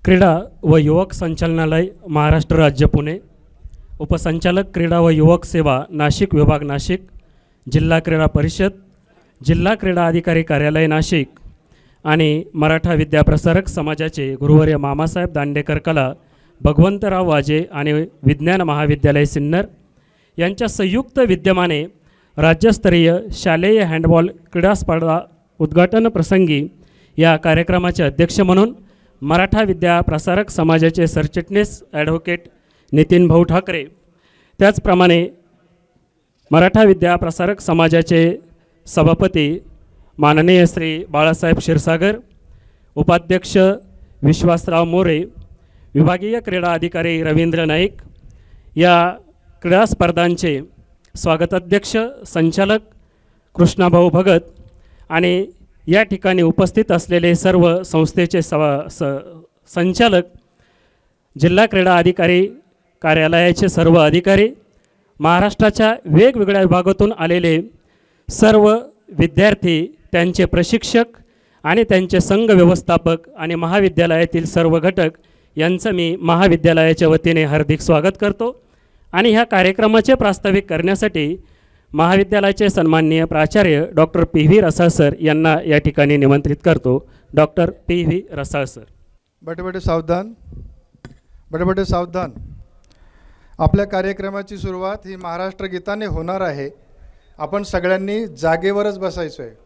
क्रीडा व युवक संचालनालय महाराष्ट्र राज्य पुणे, उपसंचालक क्रीडा व युवक सेवा नाशिक विभाग नाशिक, जिल्हा क्रीडा परिषद, जिल्हा क्रीडा अधिकारी कार्यालय नाशिक आणि मराठा विद्याप्रसारक समाजाचे गुरुवर्य मामासाहेब दांडेकर कला भगवंतराव वाजे आणि विज्ञान महाविद्यालय सिन्नर यांच्या संयुक्त विद्यमाने राज्यस्तरीय शालेय हँडबॉल क्रीडा स्पर्धा उद्घाटन प्रसंगी या कार्यक्रमाचे अध्यक्ष म्हणून मराठा विद्याप्रसारक समाजाचे सरचिटणीस ॲडव्होकेट नितीन भाऊ ठाकरे, त्याचप्रमाणे मराठा विद्याप्रसारक समाजाचे सभापती माननीय श्री बाळासाहेब क्षीरसागर, उपाध्यक्ष विश्वासराव मोरे, विभागीय क्रीडा अधिकारी रवींद्र नाईक, या क्रीडा स्पर्धांचे स्वागताध्यक्ष संचालक कृष्णाभाऊ भगत आणि या ठिकाणी उपस्थित असलेले सर्व संस्थेचे संचालक, जिल्हा क्रीडा अधिकारी कार्यालयाचे सर्व अधिकारी, महाराष्ट्राच्या वेगवेगळ्या विभागातून आलेले सर्व विद्यार्थी, त्यांचे प्रशिक्षक आणि त्यांचे संघ व्यवस्थापक आणि महाविद्यालयातील सर्व घटक यांचं मी महाविद्यालयाच्या वतीने हार्दिक स्वागत करतो आणि ह्या कार्यक्रमाचे प्रास्ताविक करण्यासाठी महाविद्यालयाचे सन्माननीय प्राचार्य डॉक्टर पी.व्ही. रसाळ सर यांना या ठिकाणी निमंत्रित करतो. Doctor P V. रसाळ सर. बड़े बड़े सावधान, बड़े बड़े सावधान. आपल्या कार्यक्रमाची सुरुवात ही महाराष्ट्र गीताने होणार आहे. आपण सगळ्यांनी जागेवरच बसायचं आहे.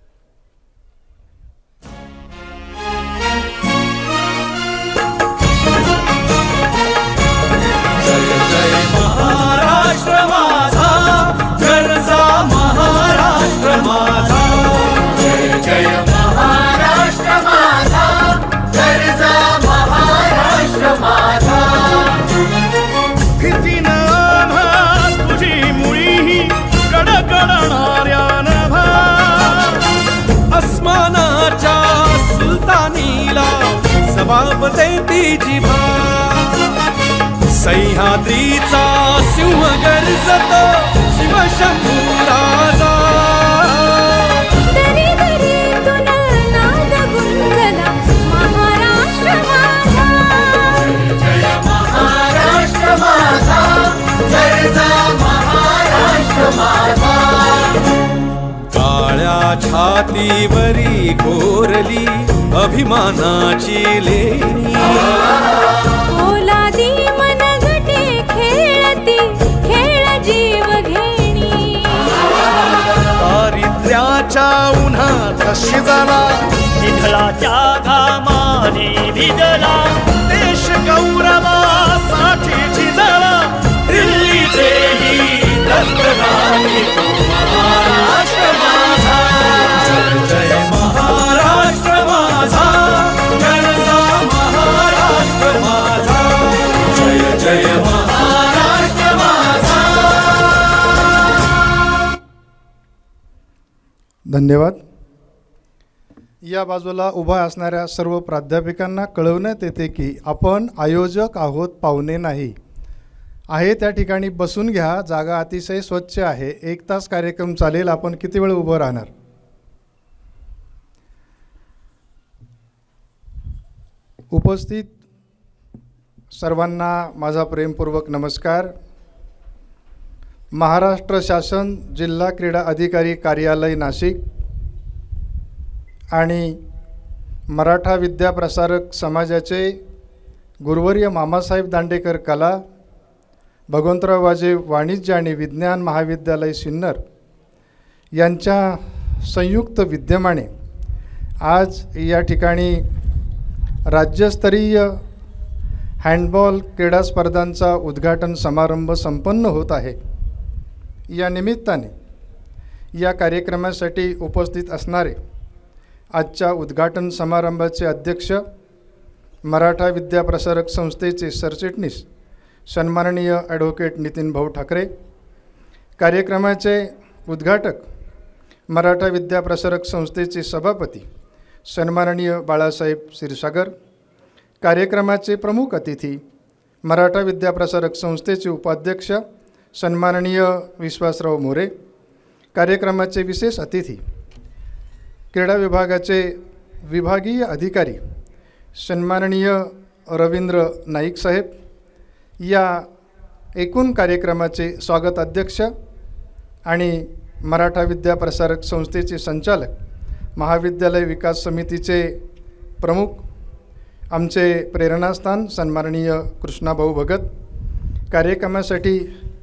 महाराष्ट्र माझा, गरजा महाराष्ट्र माझा. जय जय महाराष्ट्र माझा, गरजा महाराष्ट्र माझा. भीतीनं आम्हा तुझी मुळी कडकडणाऱ्या नभा, अस्मानाच्या सुलतानीला जबाब देती जिभा. सह्याद्रीचा सिंह गर्जतो शिवशंभू राजा. दरी दरीतून नाद गुंजला महाराष्ट्र माझा. जय महाराष्ट्र माझा, गरजा महाराष्ट्र माझा. काळ्या छातीवरी कोरली अभिमानाची लेणी. ओलादी मनगटे खेळती खेळ जीव घेणी. दारिद्र्याच्या उन्हात शिजला, निधळाच्या घामाने भिजला. देश गौरवासाठी झिजला, दिल्लीचेही दस्तनामी महाराष्ट्र माझा. जय जय महाराष्ट्र माझा, गरजा महाराष्ट्र माझा. जय जय महाराष्ट्र माझा. धन्यवाद. या बाजूला उभा असणाऱ्या सर्व प्राध्यापकांना कळवण्यात येते की आपण आयोजक आहोत, पाहुणे नाही. आहे त्या ठिकाणी बसून घ्या, जागा अतिशय स्वच्छ आहे. 1 तास कार्यक्रम चालेल. आपण किती वेळ उभं राहणार? उपस्थित सर्वांना माझा प्रेमपूर्वक नमस्कार. महाराष्ट्र शासन जिल्हा क्रीडा अधिकारी कार्यालय नाशिक आणि मराठा विद्याप्रसारक समाजाचे गुरुवर्य मामासाहेब दांडेकर कला भगवंतराव वाजे वाणिज्य आणि विज्ञान महाविद्यालय सिन्नर यांच्या संयुक्त विद्यमाने आज या ठिकाणी राज्यस्तरीय हँडबॉल क्रीडा स्पर्धांचा उद्घाटन समारंभ संपन्न होत आहे. या निमित्ताने या कार्यक्रमासाठी उपस्थित असणारे आजच्या उद्घाटन समारंभाचे अध्यक्ष, मराठा विद्याप्रसारक संस्थेचे सरचिटणीस सन्माननीय ॲडव्होकेट नितीन भाऊ ठाकरे, कार्यक्रमाचे उद्घाटक मराठा विद्याप्रसारक संस्थेचे सभापती सन्माननीय बाळासाहेब क्षीरसागर, कार्यक्रमाचे प्रमुख अतिथी मराठा विद्याप्रसारक संस्थेचे उपाध्यक्ष सन्माननीय विश्वासराव मोरे, कार्यक्रमाचे विशेष अतिथी क्रीडा विभागाचे विभागीय अधिकारी सन्माननीय रवींद्र नाईक साहेब या एकूण कार्यक्रमाचे स्वागत अध्यक्ष आणि मराठा विद्या प्रसारक संस्थेचे संचालक, महाविद्यालय विकास समितीचे प्रमुख, आमचे प्रेरणास्थान सन्माननीय कृष्णाभाऊ भगत, कार्यक्रमासाठी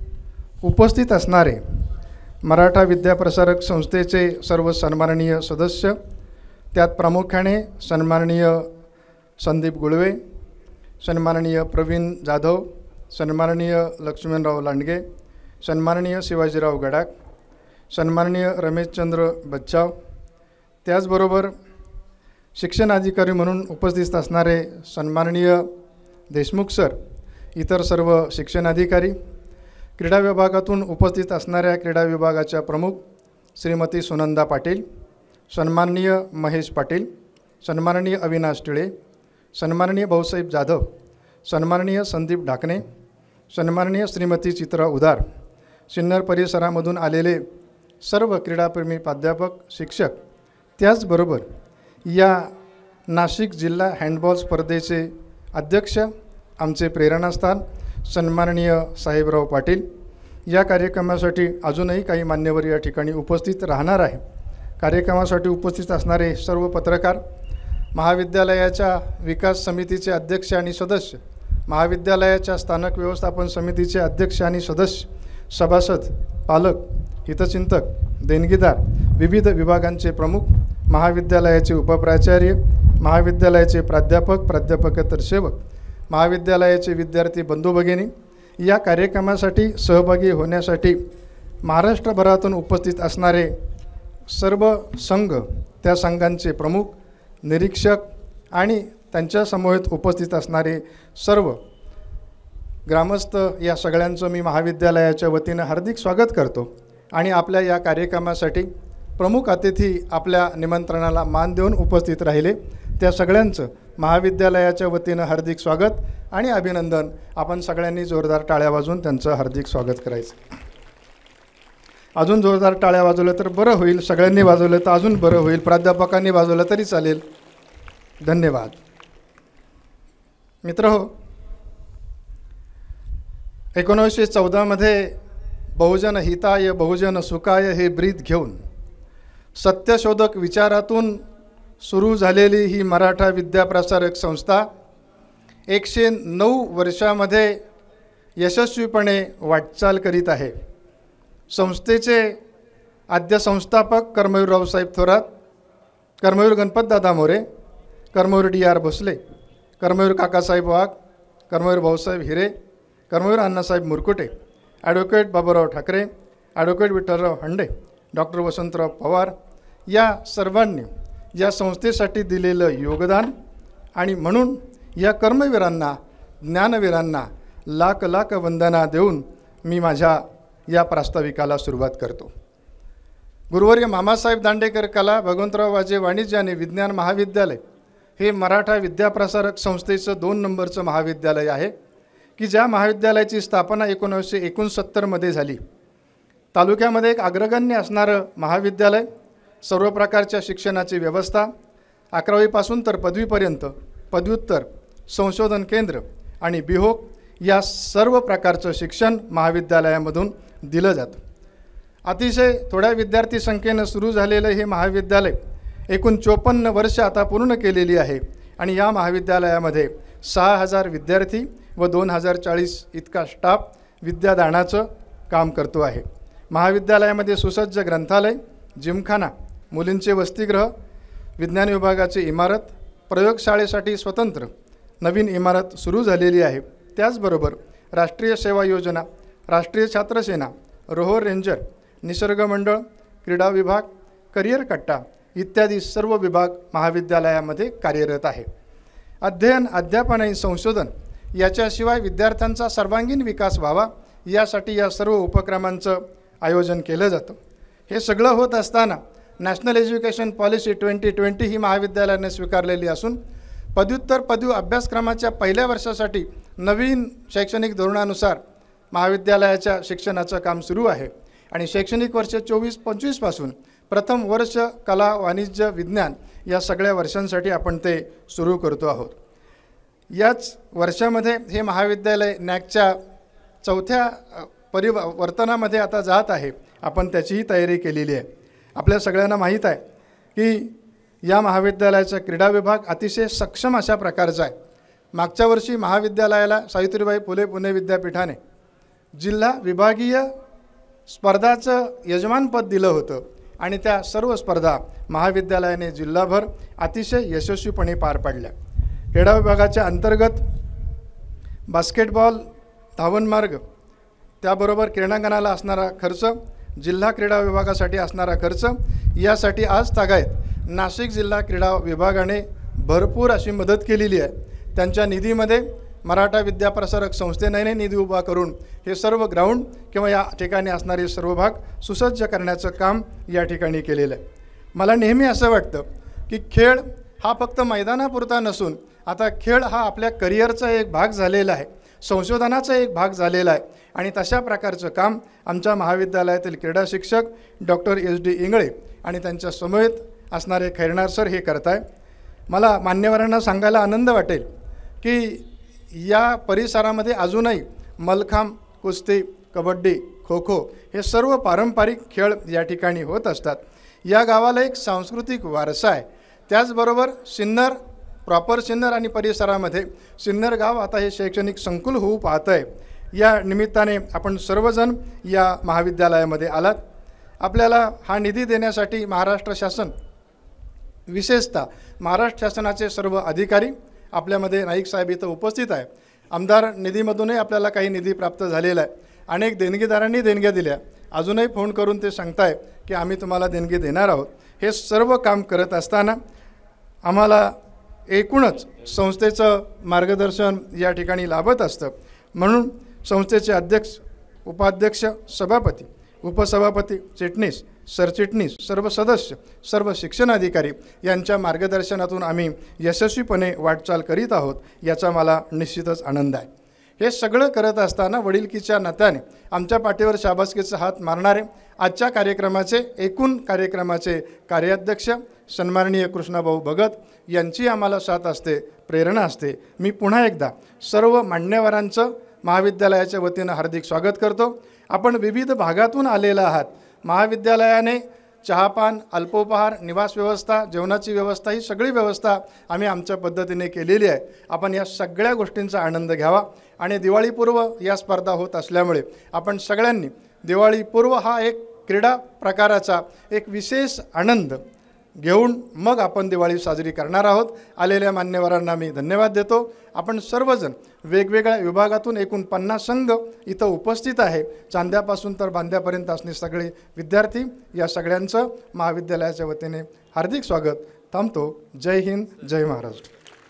उपस्थित असणारे मराठा विद्या प्रसारक संस्थेचे सर्व सन्माननीय सदस्य, त्यात प्रामुख्याने सन्माननीय संदीप गुळवे, सन्माननीय प्रवीण जाधव, सन्माननीय लक्ष्मणराव लांडगे, सन्माननीय शिवाजीराव गडाख, सन्माननीय रमेशचंद्र बच्चाव, त्याचबरोबर शिक्षणाधिकारी म्हणून उपस्थित असणारे सन्माननीय देशमुख सर, इतर सर्व शिक्षणाधिकारी, क्रीडा विभागातून उपस्थित असणाऱ्या क्रीडा विभागाच्या प्रमुख श्रीमती सुनंदा पाटील, सन्माननीय महेश पाटील, सन्माननीय अविनाश टिळे, सन्माननीय भाऊसाहेब जाधव, सन्माननीय संदीप ढाकणे, सन्माननीय श्रीमती चित्रा उदार, सिन्नर परिसरामधून आलेले सर्व क्रीडाप्रेमी प्राध्यापक, शिक्षक, त्याचबरोबर या नाशिक जिल्हा हँडबॉल स्पर्धेचे अध्यक्ष, आमचे प्रेरणास्थान सन्माननीय साहेबराव पाटील, या कार्यक्रमासाठी अजूनही काही मान्यवर या ठिकाणी उपस्थित राहणार आहे. कार्यक्रमासाठी उपस्थित असणारे सर्व पत्रकार, महाविद्यालयाच्या विकास समितीचे अध्यक्ष आणि सदस्य, महाविद्यालयाच्या स्थानक व्यवस्थापन समितीचे अध्यक्ष आणि सदस्य, सभासद, पालक, हितचिंतक, देणगीदार, विविध विभागांचे प्रमुख, महाविद्यालयाचे उपप्राचार्य, महाविद्यालयाचे प्राध्यापक, प्राध्यापकेतर सेवक, महाविद्यालयाचे विद्यार्थी बंधू भगिनी, या कार्यक्रमासाठी सहभागी होण्यासाठी महाराष्ट्रभरातून उपस्थित असणारे सर्व संघ, त्या संघांचे प्रमुख, निरीक्षक आणि त्यांच्यासमवेत उपस्थित असणारे सर्व ग्रामस्थ, या सगळ्यांचं मी महाविद्यालयाच्या वतीनं हार्दिक स्वागत करतो. आणि आपल्या या कार्यक्रमासाठी प्रमुख अतिथी आपल्या निमंत्रणाला मान देऊन उपस्थित राहिले त्या सगळ्यांचं महाविद्यालयाच्या वतीनं हार्दिक स्वागत आणि अभिनंदन. आपण सगळ्यांनी जोरदार टाळ्या वाजवून त्यांचं हार्दिक स्वागत करायचं. अजून जोरदार टाळ्या वाजवलं तर बरं होईल, सगळ्यांनी वाजवलं तर अजून बरं होईल, प्राध्यापकांनी वाजवलं तरी चालेल. धन्यवाद. मित्रहो, 1914 बहुजन हिताय बहुजन सुखाय हे ब्रीद घेऊन सत्यशोधक विचारातून सुरू झालेली ही मराठा विद्याप्रसारक संस्था 109 वर्षामध्ये यशस्वीपणे वाटचाल करीत आहे. संस्थेचे आद्य संस्थापक Karmaveer Raosaheb Thorat, Karmaveer Ganpatdada More, Karmaveer DR Bhosale, Karmaveer Kakasaheb Wagh, Karmaveer Bhausaheb Hire, Karmaveer Annasaheb Murkute, advocate Baburao Thackeray, advocate Vitthalrao Hande, doctor Vasantrao Pawar, या सर्वांनी या संस्थेसाठी दिलेलं योगदान आणि म्हणून या कर्मवीरांना, ज्ञानवीरांना लाख लाख वंदना देऊन मी माझ्या या प्रास्ताविकाला सुरुवात करतो. गुरुवर्य मामासाहेब दांडेकर कला भगवंतराव वाजे वाणिज्य आणि विज्ञान महाविद्यालय हे मराठा विद्याप्रसारक संस्थेचं 2 नंबरचं महाविद्यालय आहे की ज्या महाविद्यालयाची स्थापना 1969 झाली. तालुक्यामध्ये एक अग्रगण्य असणारं महाविद्यालय, सर्व प्रकारच्या शिक्षणाची व्यवस्था, 11वीपासून तर पदवीपर्यंत, पदव्युत्तर, संशोधन केंद्र आणि बिहोक या सर्व प्रकारचं शिक्षण महाविद्यालयामधून दिलं जातं. अतिशय थोड्या विद्यार्थी संख्येनं सुरू झालेलं हे महाविद्यालय एकूण 54 वर्ष आता पूर्ण केलेली आहे आणि या महाविद्यालयामध्ये 6000 विद्यार्थी व 2040 इतका स्टाफ विद्यादानाचं काम करतो आहे. महाविद्यालयामध्ये सुसज्ज ग्रंथालय, जिमखाना, मुलींचे वसतिगृह, विज्ञान विभागाची इमारत, प्रयोगशाळेसाठी स्वतंत्र नवीन इमारत सुरू झालेली आहे. त्याचबरोबर राष्ट्रीय सेवा योजना, राष्ट्रीय छात्रसेना, रोहोर रेंजर, निसर्ग मंडळ, क्रीडा विभाग, करिअर कट्टा इत्यादी सर्व विभाग महाविद्यालयामध्ये कार्यरत आहे. अध्ययन, अध्यापन आणि संशोधन याच्याशिवाय विद्यार्थ्यांचा सर्वांगीण विकास व्हावा यासाठी या सर्व उपक्रमांचं आयोजन केलं जातं. हे सगळं होत असताना नॅशनल एज्युकेशन पॉलिसी 2020 ही महाविद्यालयाने स्वीकारलेली असून पदव्युत्तर पदवी अभ्यासक्रमाच्या पहिल्या वर्षासाठी नवीन शैक्षणिक धोरणानुसार महाविद्यालयाच्या शिक्षणाचं काम सुरू आहे आणि शैक्षणिक वर्ष 24-25 पासून प्रथम वर्ष कला, वाणिज्य, विज्ञान या सगळ्या वर्षांसाठी आपण ते सुरू करतो आहोत. याच वर्षामध्ये हे महाविद्यालय नॅकच्या चौथ्या परिवर्तनामध्ये आता जात आहे. आपण त्याचीही तयारी केलेली आहे. आपल्या सगळ्यांना माहीत आहे की या महाविद्यालयाचा क्रीडा विभाग अतिशय सक्षम अशा प्रकारचा आहे. मागच्या वर्षी महाविद्यालयाला सावित्रीबाई फुले पुणे विद्यापीठाने जिल्हा विभागीय स्पर्धाचं यजमानपद दिलं होतं आणि त्या सर्व स्पर्धा महाविद्यालयाने जिल्हाभर अतिशय यशस्वीपणे पार पाडल्या. क्रीडा विभागाच्या अंतर्गत बास्केटबॉल, धावनमार्ग, त्याबरोबर क्रीडांगणाला असणारा खर्च, जिल्हा क्रीडा विभागासाठी असणारा खर्च यासाठी आज तागायत नाशिक जिल्हा क्रीडा विभागाने भरपूर अशी मदत केलेली आहे. त्यांच्या निधीमध्ये मराठा विद्याप्रसारक संस्थेने निधी उभा करून हे सर्व ग्राउंड किंवा या ठिकाणी असणारे सर्व भाग सुसज्ज करण्याचं काम या ठिकाणी केलेलं आहे. मला नेहमी असं वाटतं की खेळ हा फक्त मैदानापुरता नसून आता खेळ हा आपल्या करिअरचा एक भाग झालेला आहे, संशोधनाचा एक भाग झालेला आहे आणि तशा प्रकारचं काम आमच्या महाविद्यालयातील क्रीडा शिक्षक डॉक्टर SD इंगळे आणि त्यांच्या समवेत असणारे खैरनार सर हे करत आहे. मला मान्यवरांना सांगायला आनंद वाटेल की या परिसरामध्ये अजूनही मलखांब, कुस्ती, कबड्डी, खो खो हे सर्व पारंपरिक खेळ या ठिकाणी होत असतात. या गावाला एक सांस्कृतिक वारसा आहे. त्याचबरोबर सिन्नर प्रॉपर सिन्नर आणि परिसरामध्ये सिन्नर गाव आता हे शैक्षणिक संकुल होऊ पाहत आहे. या निमित्ताने आपण सर्वजण या महाविद्यालयामध्ये आलात. आपल्याला हा निधी देण्यासाठी महाराष्ट्र शासन, विशेषतः महाराष्ट्र शासनाचे सर्व अधिकारी, आपल्यामध्ये नाईक साहेब इथं उपस्थित आहे. आमदार निधीमधूनही आपल्याला काही निधी प्राप्त झालेला आहे. अनेक देणगीदारांनी देणग्या दिल्या. अजूनही फोन करून ते सांगताय की आम्ही तुम्हाला देणगी देणार आहोत. हे सर्व काम करत असताना आम्हाला एकूणच संस्थेचं मार्गदर्शन या ठिकाणी लाभत असतं. म्हणून संस्थेचे अध्यक्ष, उपाध्यक्ष, सभापती, उपसभापती, चिटणीस, सरचिटणीस, सर्व सदस्य, सर्व शिक्षणाधिकारी यांच्या मार्गदर्शनातून आम्ही यशस्वीपणे वाटचाल करीत आहोत याचा मला निश्चितच आनंद आहे. हे सगळं करत असताना वडिलकीच्या नात्याने आमच्या पाठीवर शाबासकीचा हात मारणारे आजच्या कार्यक्रमाचे, एकूण कार्यक्रमाचे कार्याध्यक्ष सन्माननीय कृष्णाभाऊ भगत यांची आम्हाला साथ असते, प्रेरणा असते. मी पुन्हा एकदा सर्व मान्यवरांचं महाविद्यालयाच्या वतीनं हार्दिक स्वागत करतो. आपण विविध भागातून आलेला आहात. महाविद्यालयाने चहापान, अल्पोपहार, निवास व्यवस्था, जेवणाची व्यवस्था, ही सगळी व्यवस्था आम्ही आमच्या पद्धतीने केलेली आहे. आपण या सगळ्या गोष्टींचा आनंद घ्यावा आणि दिवाळीपूर्व या स्पर्धा होत असल्यामुळे आपण सगळ्यांनी दिवाळीपूर्व हा एक क्रीडा प्रकाराचा एक विशेष आनंद घेऊन मग आपण दिवाळी साजरी करणार आहोत. आलेल्या मान्यवरांना मी धन्यवाद देतो. आपण सर्वजण वेगवेगळ्या विभागातून एकूण 50 संघ इथं उपस्थित आहे. चांद्यापासून तर बांद्यापर्यंत असणे सगळे विद्यार्थी, या सगळ्यांचं महाविद्यालयाच्या वतीने हार्दिक स्वागत. थांबतो. जय हिंद, जय महाराष्ट्र.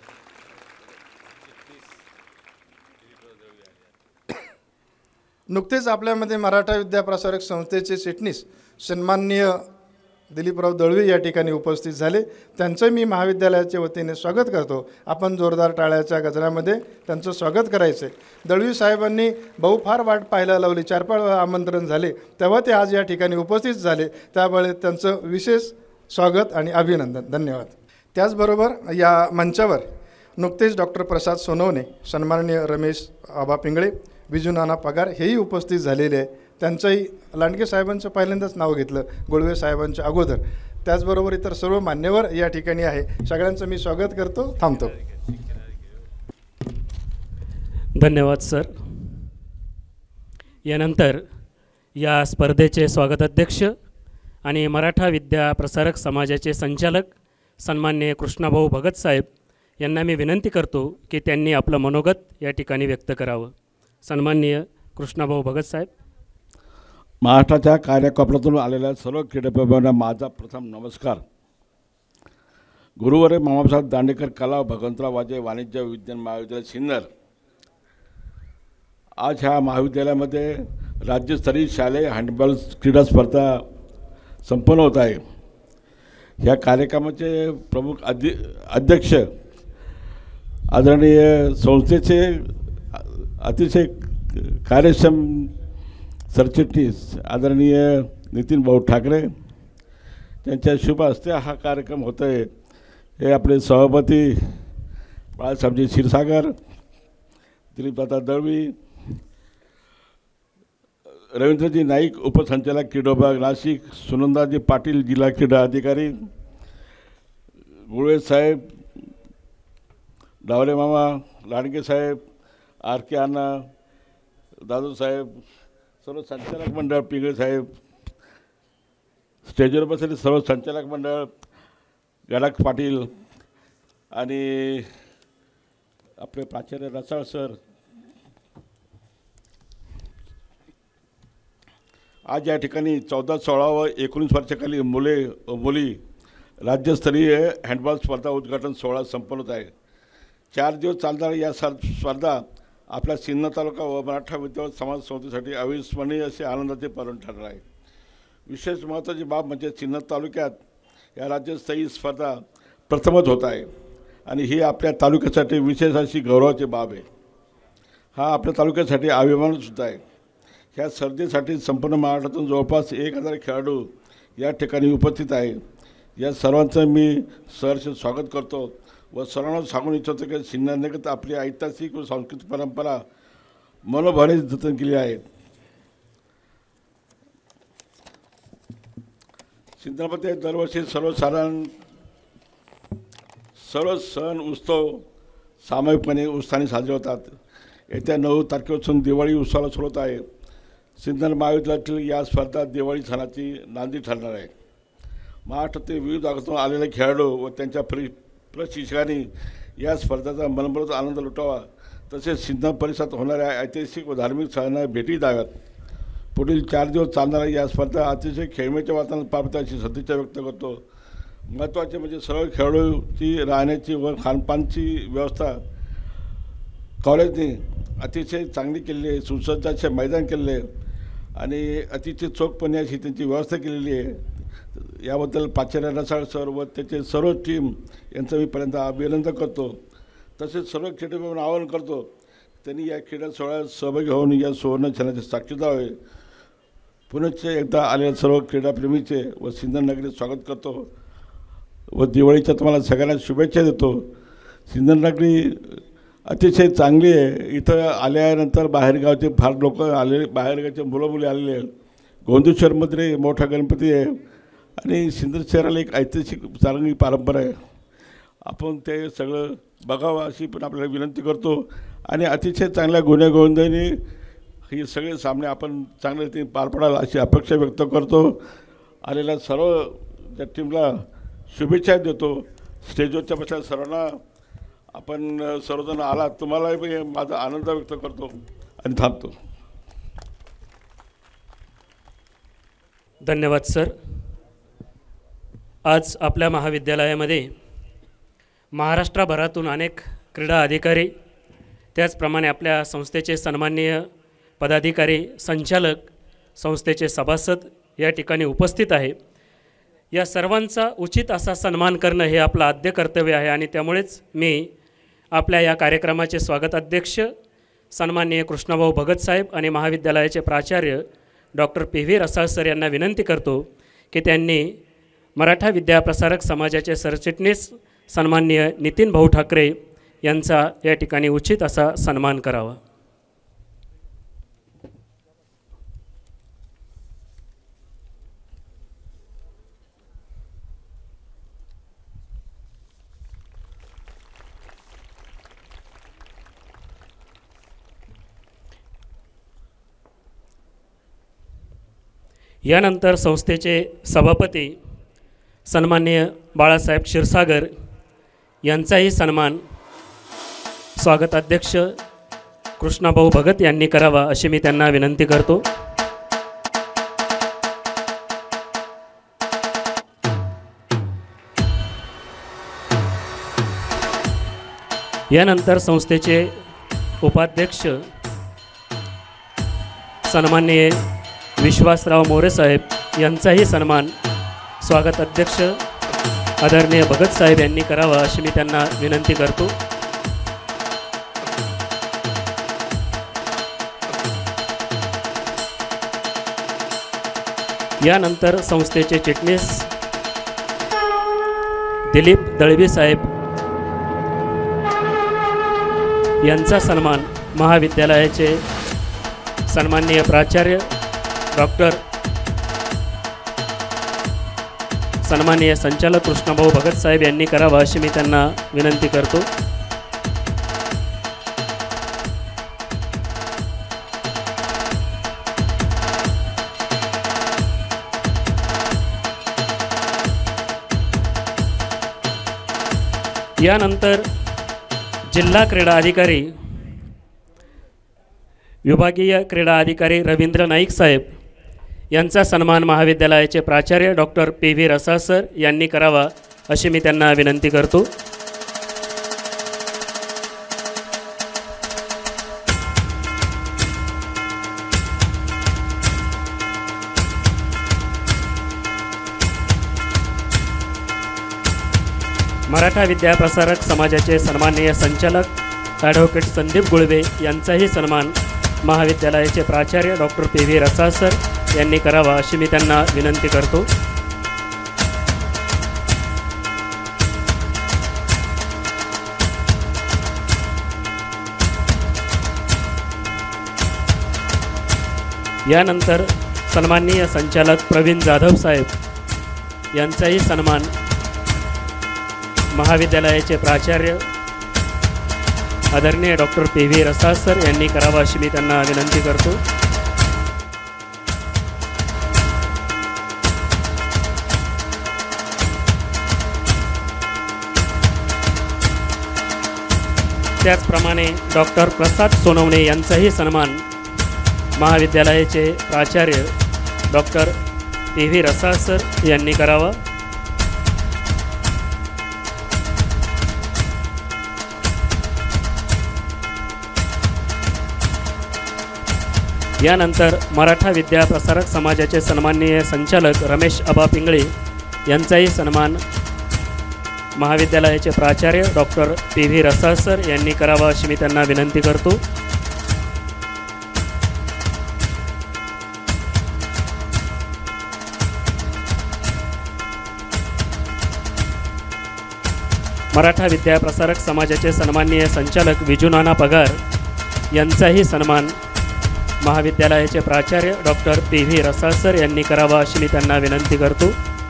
नुकतेच आपल्यामध्ये मराठा विद्याप्रसारक संस्थेचे चिटणीस सन्माननीय दिलीपराव दळवी या ठिकाणी उपस्थित झाले. त्यांचं मी महाविद्यालयाच्या वतीने स्वागत करतो. आपण जोरदार टाळ्याच्या गजरामध्ये त्यांचं स्वागत करायचं आहे. दळवी साहेबांनी फार वाट पाहायला लावली. 4-5 वेळा आमंत्रण झाले, तेव्हा ते आज या ठिकाणी उपस्थित झाले. त्यामुळे त्यांचं विशेष स्वागत आणि अभिनंदन. धन्यवाद. त्याचबरोबर या मंचावर नुकतेच डॉक्टर प्रसाद सोनवणे, सन्माननीय रमेश आबा पिंगळे, विजू नाना पगार हेही उपस्थित झालेले आहे. त्यांचंही लांडगे साहेबांचं पहिल्यांदाच नाव घेतलं, गोळवे साहेबांच्या अगोदर. त्याचबरोबर इतर सर्व मान्यवर या ठिकाणी आहे. सगळ्यांचं मी स्वागत करतो. थांबतो. धन्यवाद सर. यानंतर या स्पर्धेचे स्वागताध्यक्ष आणि मराठा विद्याप्रसारक समाजाचे संचालक सन्माननीय कृष्णाभाऊ भगत साहेब यांना मी विनंती करतो की त्यांनी आपलं मनोगत या ठिकाणी व्यक्त करावं. सन्माननीय कृष्णाभाऊ भगत साहेब. महाराष्ट्राच्या कार्यकोपऱ्यातून आलेल्या सर्व क्रीडाप्रेमींना माझा प्रथम नमस्कार. गुरुवारी मामासाहेब दांडेकर कला भगवंतराव वाजे वाणिज्य विज्ञान महाविद्यालय सिन्नर, आज ह्या महाविद्यालयामध्ये राज्यस्तरीय शालेय हँडबॉल क्रीडा स्पर्धा संपन्न होत आहे. ह्या कार्यक्रमाचे प्रमुख अध्यक्ष आदरणीय संस्थेचे अतिशय कार्यक्षम सरचिटणीस आदरणीय नितीन भाऊ ठाकरे त्यांच्या शुभ हस्ते हा कार्यक्रम होत आहे. हे आपले सभापती बाळासाहेबजी क्षीरसागर, दिलीपदादा दळवी, रवींद्रजी नाईक उपसंचालक क्रीडा विभाग नाशिक, सुनंदाजी पाटील जिल्हा क्रीडा अधिकारी, गुळवे साहेब, डावरे मामा, लांडगे साहेब, आर के अण्णा, दादू साहेब, सर्व संचालक मंडळ, पिंगळे साहेब, स्टेजवर बसलेले सर्व संचालक मंडळ, गडाख पाटील आणि आपले प्राचार्य रसाळ सर, आज या ठिकाणी 14, 16 व 19 वर्षाखाली मुले व मुली राज्यस्तरीय हँडबॉल स्पर्धा उद्घाटन सोहळा संपन्न होत आहे. 4 दिवस चालणाऱ्या या स्पर्धा आपल्या सिन्नर तालुका व मराठा विद्यार्थी समाज संस्थेसाठी अविस्मरणीय असे आनंदाचे पर्व ठरणार आहे. विशेष महत्त्वाची बाब म्हणजे सिन्नर तालुक्यात या राज्यस्तरीय स्पर्धा प्रथमच होत आहे आणि ही आपल्या तालुक्यासाठी विशेष अशी गौरवाची बाब आहे. हा आपल्या तालुक्यासाठी अभिमानसुद्धा आहे. ह्या स्पर्धेसाठी संपूर्ण महाराष्ट्रातून जवळपास 1000 खेळाडू या ठिकाणी उपस्थित आहे. या सर्वांचं मी सहर्ष स्वागत करतो व सर्वांना सांगून इच्छितो की सिन्नरनगरीत आपली ऐतिहासिक व सांस्कृतिक परंपरा मनोभावे जतन केली आहे. सिन्नरमध्ये दरवर्षी सर्व सण उत्सव सामूहिकपणे उत्साहाने साजरे होतात. येत्या 9 तारखेपासून दिवाळी उत्सवाला सुरुवात आहे. सिन्नर महाविद्यालयातील या स्पर्धा दिवाळी सणाची नांदी ठरणार आहे. महाराष्ट्रातील विविध भागातून आलेले खेळाडू व त्यांच्या प्रशिक्षकांनी या स्पर्धेचा मनमुराद आनंद लुटावा, तसेच सिन्नर परिसरात होणाऱ्या ऐतिहासिक व धार्मिक स्थळांना भेटी द्याव्यात. पुढील 4 दिवस चालणाऱ्या या स्पर्धा अतिशय खेळमेच्या वातावरणात पार पडण्याची सदिच्छा व्यक्त करतो. महत्त्वाचे म्हणजे सर्व खेळाडूची राहण्याची व खानपानची व्यवस्था कॉलेजने अतिशय चांगली केलेली आहे. सुसज्ज असे मैदान केलेले आहे आणि अतिशय चोखपणे अशी त्यांची व्यवस्था केलेली आहे. याबद्दल प्राचार्य रसाळ सर व त्याचे सर्व टीम यांचं मी पर्यंत अभिनंदन करतो. तसेच सर्व खेळाडूंना आवाहन करतो त्यांनी या क्रीडा सोहळ्यात सहभागी होऊन या सुवर्ण क्षणाचे साक्षी द्यावे. पुनश्च एकदा आलेल्या सर्व क्रीडाप्रेमीचे व सिन्नर नगरीत स्वागत करतो व दिवाळीच्या तुम्हाला सगळ्यांना शुभेच्छा देतो. सिन्नर नगरी अतिशय चांगली आहे. इथं आल्यानंतर बाहेरगावचे फार लोक आले, बाहेरगावचे मुलं मुली आलेले आहेत. गोंदेश्वरमध्ये मोठा गणपती आहे आणि सिन्नर शहराला एक ऐतिहासिक चांगली परंपरा आहे. आपण ते सगळं बघावं अशी पण आपल्याला विनंती करतो आणि अतिशय चांगल्या गुण्यागोविंदाने हे सगळे सामने आपण चांगल्या रीतीने पार पडाल अशी अपेक्षा व्यक्त करतो. आलेल्या सर्व त्या टीमला शुभेच्छा देतो. स्टेजवरच्या बसल्या सर्वांना आपण सर्वजण आलात, तुम्हालाही माझा आनंद व्यक्त करतो आणि थांबतो. धन्यवाद सर. आज आपल्या महाविद्यालयामध्ये महाराष्ट्रभरातून अनेक क्रीडा अधिकारी, त्याचप्रमाणे आपल्या संस्थेचे सन्माननीय पदाधिकारी, संचालक, संस्थेचे सभासद या ठिकाणी उपस्थित आहे. या सर्वांचा उचित असा सन्मान करणं हे आपलं आद्य कर्तव्य आहे आणि त्यामुळेच मी आपल्या या कार्यक्रमाचे स्वागत अध्यक्ष सन्माननीय कृष्णाभाऊ भगत साहेब आणि महाविद्यालयाचे प्राचार्य डॉक्टर PV रसाळ सर यांना विनंती करतो की त्यांनी मराठा विद्याप्रसारक समाजाचे सरचिटणीस सन्माननीय नितीन भाऊ ठाकरे यांचा या ठिकाणी उचित असा सन्मान करावा. यानंतर संस्थेचे सभापती सन्माननीय बाळासाहेब क्षीरसागर यांचाही सन्मान स्वागत अध्यक्ष कृष्णाभाऊ भगत यांनी करावा अशी मी त्यांना विनंती करतो. यानंतर संस्थेचे उपाध्यक्ष सन्माननीय विश्वासराव मोरे साहेब यांचाही सन्मान स्वागत अध्यक्ष आदरणीय भगत साहेब यांनी करावा अशी मी त्यांना विनंती करतो. यानंतर संस्थेचे चिटणीस दिलीप दळवी साहेब यांचा सन्मान महाविद्यालयाचे सन्माननीय प्राचार्य डॉक्टर सन्माननीय संचालक कृष्णभाऊ भगत साहेब यांनी करावा अशी मी त्यांना विनंती करतो. यानंतर जिल्हा क्रीडा अधिकारी विभागीय क्रीडा अधिकारी रवींद्र नाईक साहेब यांचा सन्मान महाविद्यालयाचे प्राचार्य डॉक्टर पी.व्ही. रसाळ सर यांनी करावा अशी मी त्यांना विनंती करतो. मराठा विद्याप्रसारक समाजाचे सन्माननीय संचालक ॲडव्होकेट संदीप गुळवे यांचाही सन्मान महाविद्यालयाचे प्राचार्य डॉक्टर पी.व्ही. रसाळ सर यांनी करावा अशी मी त्यांना विनंती करतो. यानंतर सन्माननीय संचालक प्रवीण जाधव साहेब यांचाही सन्मान महाविद्यालयाचे प्राचार्य आदरणीय डॉक्टर पी.व्ही. रसाळ सर यांनी करावा अशी मी त्यांना विनंती करतो. त्याचप्रमाणे डॉक्टर प्रसाद सोनवणे यांचाही सन्मान महाविद्यालयाचे प्राचार्य डॉक्टर पी.व्ही. रसाळ सर यांनी करावा. यानंतर मराठा विद्याप्रसारक समाजाचे सन्माननीय संचालक रमेश आबा पिंगळे यांचाही सन्मान महाविद्यालयाचे प्राचार्य डॉक्टर पी.व्ही. रसाळ सर यांनी करावा अशी मी त्यांना विनंती करतो. मराठा विद्याप्रसारक समाजाचे सन्माननीय संचालक विजू नाना पगार यांचाही सन्मान महाविद्यालयाचे प्राचार्य डॉक्टर पी.व्ही. रसाळ सर यांनी करावा अशी मी त्यांना विनंती करतो.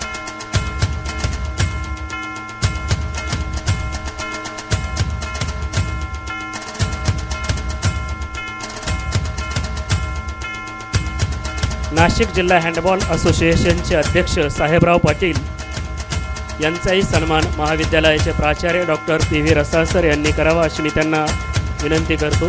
नाशिक जिल्हा हँडबॉल असोसिएशनचे अध्यक्ष साहेबराव पाटील यांचाही सन्मान महाविद्यालयाचे प्राचार्य डॉक्टर पी.व्ही. रसाळ सर यांनी करावा अशी मी त्यांना विनंती करतो.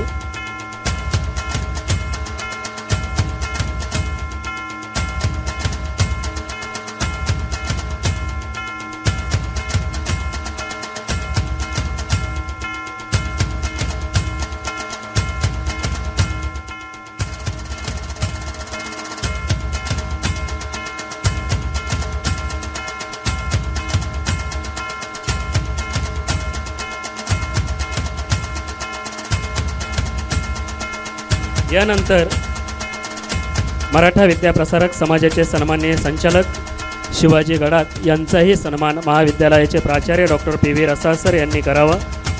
यानंतर मराठा विद्याप्रसारक समाजाचे सन्माननीय संचालक शिवाजी गडाख यांचाही सन्मान महाविद्यालयाचे प्राचार्य डॉक्टर पी.व्ही. रसाळ सर यांनी करावा.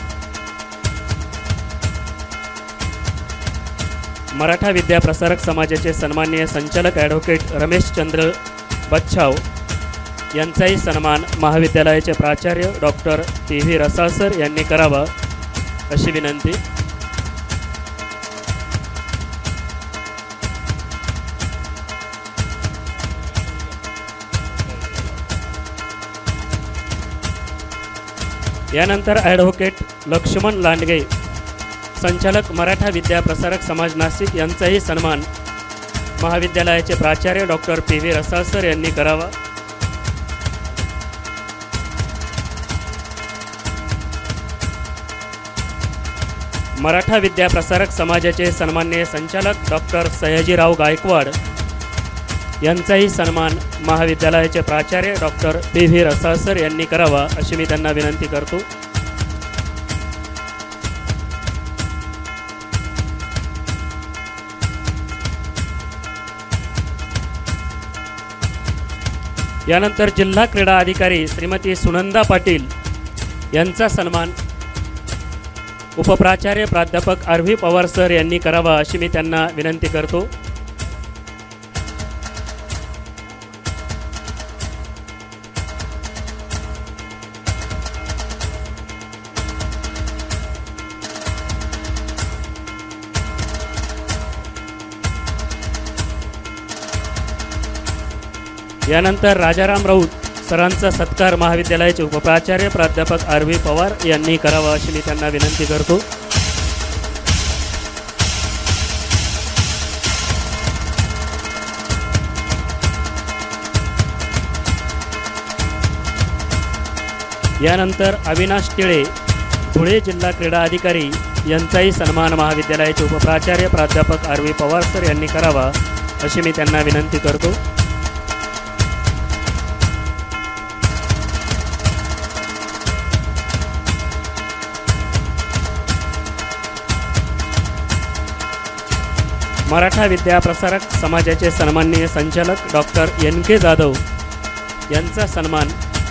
मराठा विद्याप्रसारक समाजाचे सन्माननीय संचालक ॲडव्होकेट रमेशचंद्र बच्छाव यांचाही सन्मान महाविद्यालयाचे प्राचार्य डॉक्टर पी.व्ही. रसाळ सर यांनी करावा अशी विनंती. यानंतर ॲडव्होकेट लक्ष्मण लांडगे संचालक मराठा विद्याप्रसारक समाज नाशिक यांचाही सन्मान महाविद्यालयाचे प्राचार्य डॉक्टर पी.व्ही. रसाळ सर यांनी करावा. मराठा विद्याप्रसारक समाजाचे सन्माननीय संचालक डॉक्टर सयाजीराव गायकवाड यांचाही सन्मान महाविद्यालयाचे प्राचार्य डॉक्टर पी.व्ही. रसाळ सर यांनी करावा अशी मी त्यांना विनंती करतो. यानंतर जिल्हा क्रीडा अधिकारी श्रीमती सुनंदा पाटील यांचा सन्मान उपप्राचार्य प्राध्यापक आर व्ही पवार सर यांनी करावा अशी मी त्यांना विनंती करतो. यानंतर राजाराम राऊत सरांचा सत्कार महाविद्यालयाचे उपप्राचार्य प्राध्यापक आर व्ही पवार यांनी करावा अशी मी त्यांना विनंती करतो. यानंतर अविनाश टिळे धुळे जिल्हा क्रीडा अधिकारी यांचाही सन्मान महाविद्यालयाचे उपप्राचार्य प्राध्यापक आर व्ही पवार सर यांनी करावा अशी मी त्यांना विनंती करतो. मराठा विद्या प्रसारक समाजाचे सन्माननीय संचालक डॉक्टर एन के जाधव यांचा सन्मान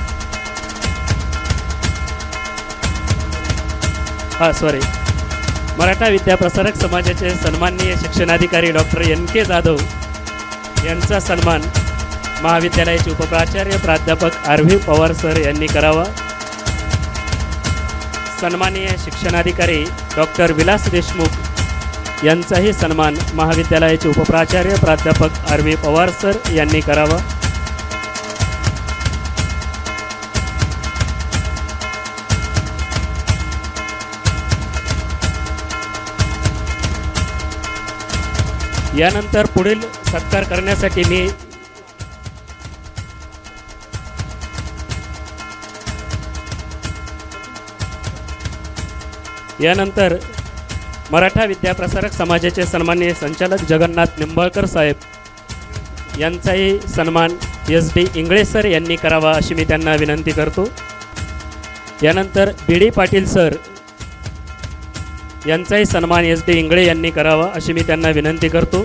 मराठा विद्या प्रसारक समाजाचे सन्माननीय शिक्षणाधिकारी डॉक्टर एन के जाधव यांचा सन्मान महाविद्यालयाचे उपप्राचार्य प्राध्यापक आर व्ही पवार सर यांनी करावा. सन्माननीय शिक्षणाधिकारी डॉक्टर विलास देशमुख यांचाही सन्मान महाविद्यालयाचे उपप्राचार्य प्राध्यापक आर व्ही पवार सर यांनी करावा. यानंतर पुढील सत्कार करण्यासाठी मी यानंतर मराठा विद्या प्रसारक समाजाचे सन्माननीय संचालक जगन्नाथ निंबाळकर साहेब यांचाही सन्मान एस डी इंगळे सर यांनी करावा अशी मी त्यांना विनंती करतो. यानंतर बी डी पाटील सर यांचाही सन्मान एस डी इंगळे यांनी करावा अशी मी त्यांना विनंती करतो.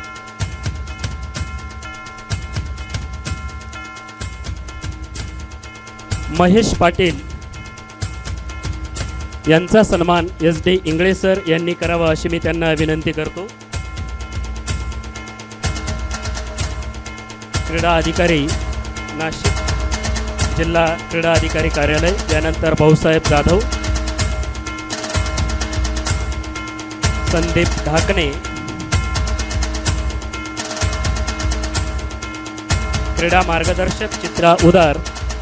महेश पाटील यांचा सन्मान एस डी इंगळे सर यांनी करावा अशी मी त्यांना विनंती करतो. क्रीडा अधिकारी नाशिक जिल्हा क्रीडा अधिकारी कार्यालय. यानंतर भाऊसाहेब जाधव, संदीप ढाकणे, क्रीडा मार्गदर्शक चित्रा उदार,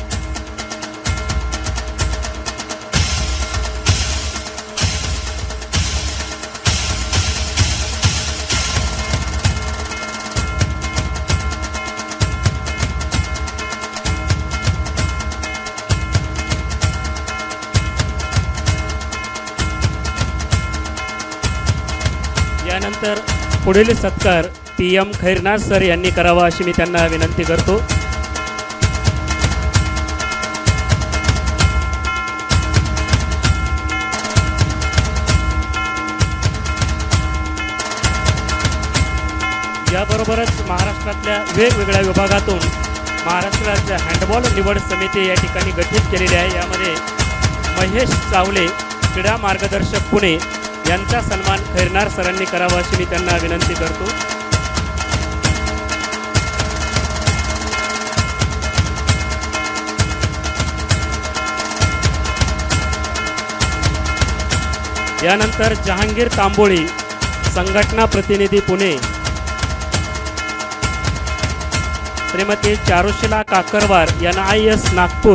यानंतर पुढील सत्कार पी एम खैरनार सर यांनी करावा अशी मी त्यांना विनंती करतो. याबरोबरच महाराष्ट्रातल्या वेगवेगळ्या विभागातून महाराष्ट्र राज्य हँडबॉल निवड समिती या ठिकाणी गठीत केलेली आहे. यामध्ये महेश चावले क्रीडा मार्गदर्शक पुणे यांचा सन्मान खैरनार सरांनी करावा अशी मी त्यांना विनंती करतो. यानंतर जहांगीर तांबोळी संघटना प्रतिनिधी पुणे, श्रीमती चारुशिला काकरवार NIS नागपूर,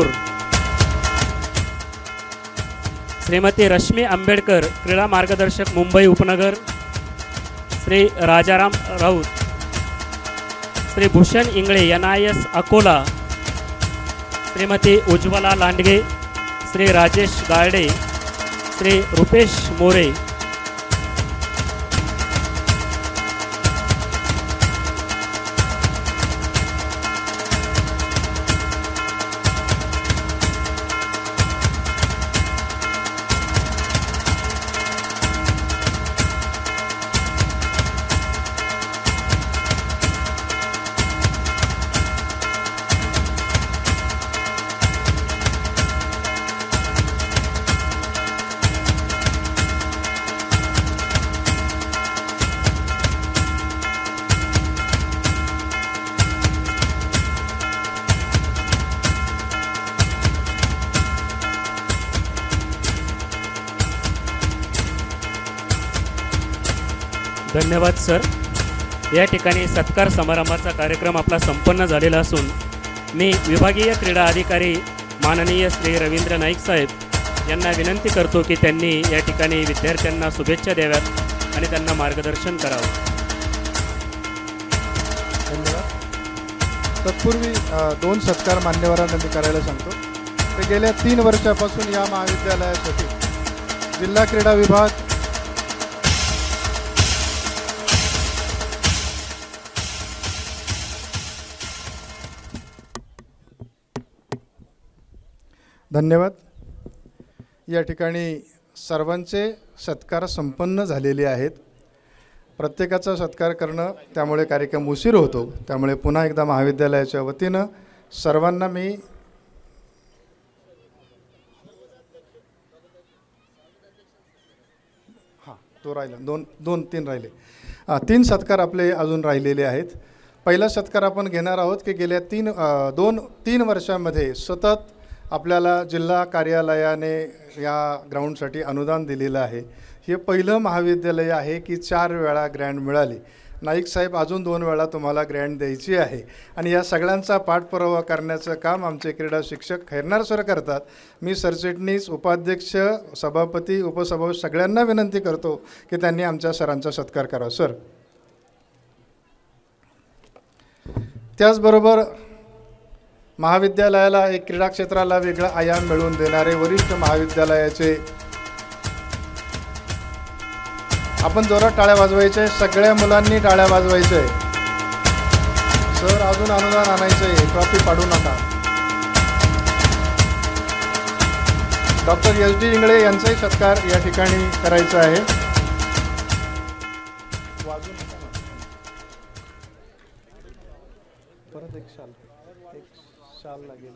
श्रीमती रश्मी आंबेडकर क्रीडा मार्गदर्शक मुंबई उपनगर, श्री राजाराम राऊत, श्री भूषण इंगळे NIS अकोला, श्रीमती उज्ज्वला लांडगे, श्री राजेश गारडे, श्री रुपेश मोरे. धन्यवाद सर. या ठिकाणी सत्कार समारंभाचा कार्यक्रम आपला संपन्न झालेला असून मी विभागीय क्रीडा अधिकारी माननीय श्री रवींद्र नाईक साहेब यांना विनंती करतो की त्यांनी या ठिकाणी विद्यार्थ्यांना शुभेच्छा द्याव्यात आणि त्यांना मार्गदर्शन करावं. धन्यवाद. तत्पूर्वी 2 सत्कार मान्यवरांना मी करायला सांगतो. ते गेल्या 3 वर्षापासून या महाविद्यालयासाठी जिल्हा क्रीडा विभाग धन्यवाद. या ठिकाणी सर्वांचे सत्कार संपन्न झालेले आहेत. प्रत्येकाचा सत्कार करणं त्यामुळे कार्यक्रम उशीर होतो. त्यामुळे पुन्हा एकदा महाविद्यालयाच्या वतीनं सर्वांना मी तो राहिला 2-3 राहिले. 3 सत्कार आपले अजून राहिलेले आहेत. पहिला सत्कार आपण घेणार आहोत की गेल्या 2-3 वर्षामध्ये सतत आपल्याला जिल्हा कार्यालयाने या ग्राउंडसाठी अनुदान दिलेलं आहे. हे पहिलं महाविद्यालय आहे की 4 वेळा ग्रँड मिळाली. नाईक साहेब अजून 2 वेळा तुम्हाला ग्रँड द्यायची आहे आणि या सगळ्यांचा पाठपुरावा करण्याचं काम आमचे क्रीडा शिक्षक खैरनार सर करतात. मी सरचिटणीस, उपाध्यक्ष, सभापती, उपसभापती सगळ्यांना विनंती करतो की त्यांनी आमच्या सरांचा सत्कार करावा. सर, त्याचबरोबर महाविद्यालयाला एक क्रीडा क्षेत्राला वेगळा आयाम मिळवून देणारे वरिष्ठ महाविद्यालयाचे आपण जोरात टाळ्या वाजवायचे. सगळ्या मुलांनी टाळ्या वाजवायचे. सर, अजून अनुदान आणायचे. ट्रॉफी पाडू नका. डॉक्टर SD इंगळे यांचाही सत्कार या ठिकाणी करायचा आहे. वाजू नका. परत एक शाल लागेल.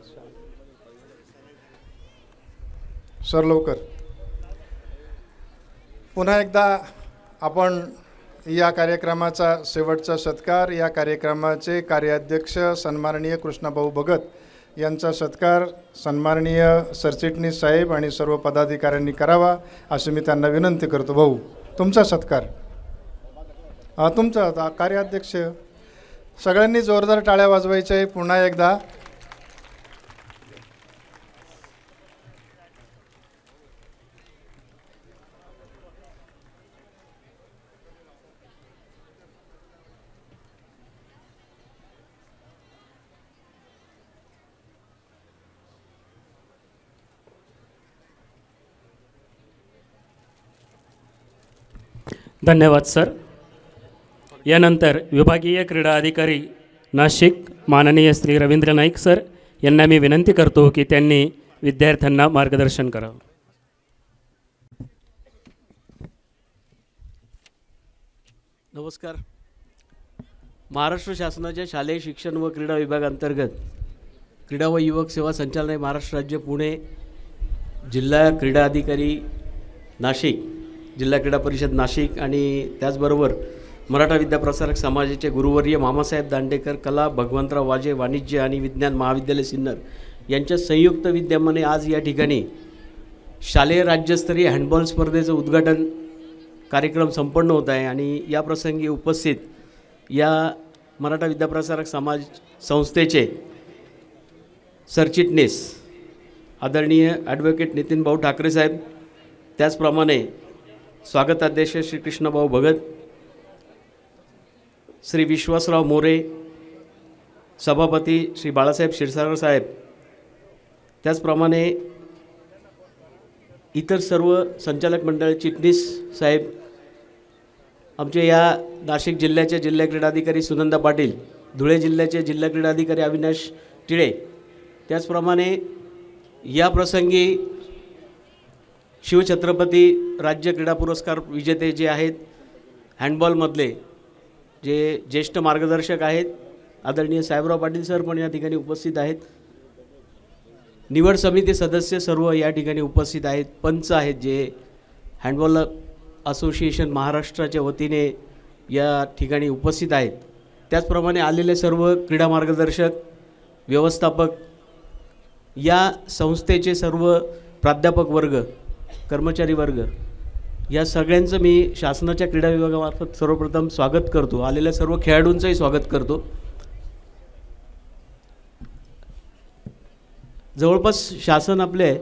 सर, लवकर. पुन्हा एकदा आपण या कार्यक्रमाचा शेवटचा सत्कार या कार्यक्रमाचे कार्याध्यक्ष सन्माननीय कृष्णाभाऊ भगत यांचा सत्कार सन्माननीय सरचिटणीस साहेब आणि सर्व पदाधिकाऱ्यांनी करावा अशी मी त्यांना विनंती करतो. भाऊ, तुमचा सत्कार. तुमचा कार्याध्यक्ष. सगळ्यांनी जोरदार टाळ्या वाजवायच्या आहे. पुन्हा एकदा धन्यवाद सर. यानंतर विभागीय क्रीडा अधिकारी नाशिक माननीय श्री रवींद्र नाईक सर यांना मी विनंती करतो की त्यांनी विद्यार्थ्यांना मार्गदर्शन करावं. नमस्कार. महाराष्ट्र शासनाच्या शालेय शिक्षण व क्रीडा विभागांतर्गत क्रीडा व युवक सेवा संचालनालय महाराष्ट्र राज्य पुणे, जिल्हा क्रीडा अधिकारी नाशिक, जिल्हा क्रीडा परिषद नाशिक आणि त्याचबरोबर मराठा विद्याप्रसारक समाजाचे गुरुवर्य मामासाहेब दांडेकर कला भगवंतराव वाजे वाणिज्य आणि विज्ञान महाविद्यालय सिन्नर यांच्या संयुक्त विद्यमाने आज या ठिकाणी शालेय राज्यस्तरीय हँडबॉल स्पर्धेचं उद्घाटन कार्यक्रम संपन्न होत आहे. आणि या प्रसंगी उपस्थित या मराठा विद्याप्रसारक समाज संस्थेचे सरचिटणीस आदरणीय ॲडव्होकेट नितीन भाऊ ठाकरे साहेब, त्याचप्रमाणे स्वागताध्यक्ष श्री कृष्णभाऊ भगत, श्री विश्वासराव मोरे, सभापती श्री बाळासाहेब क्षीरसागर साहेब, त्याचप्रमाणे इतर सर्व संचालक मंडळ, चिटणीस साहेब, आमचे या नाशिक जिल्ह्याचे जिल्हा क्रीडाधिकारी सुनंदा पाटील, धुळे जिल्ह्याचे जिल्हा क्रीडाधिकारी अविनाश टिळे, त्याचप्रमाणे या प्रसंगी शिवछत्रपती राज्य क्रीडा पुरस्कार विजेते जे आहेत हँडबॉलमधले जे ज्येष्ठ मार्गदर्शक आहेत आदरणीय साहेबराव पाटील सर पण या ठिकाणी उपस्थित आहेत. निवड समिती सदस्य सर्व या ठिकाणी उपस्थित आहेत. पंच आहेत जे हँडबॉल असोसिएशन महाराष्ट्राच्या वतीने या ठिकाणी उपस्थित आहेत. त्याचप्रमाणे आलेले सर्व क्रीडा मार्गदर्शक, व्यवस्थापक, या संस्थेचे सर्व प्राध्यापक वर्ग, कर्मचारी वर्ग, या सगळ्यांचं मी शासनाच्या क्रीडा विभागामार्फत सर्वप्रथम स्वागत करतो. आलेल्या सर्व खेळाडूंचंही स्वागत करतो. जवळपास शासन आपले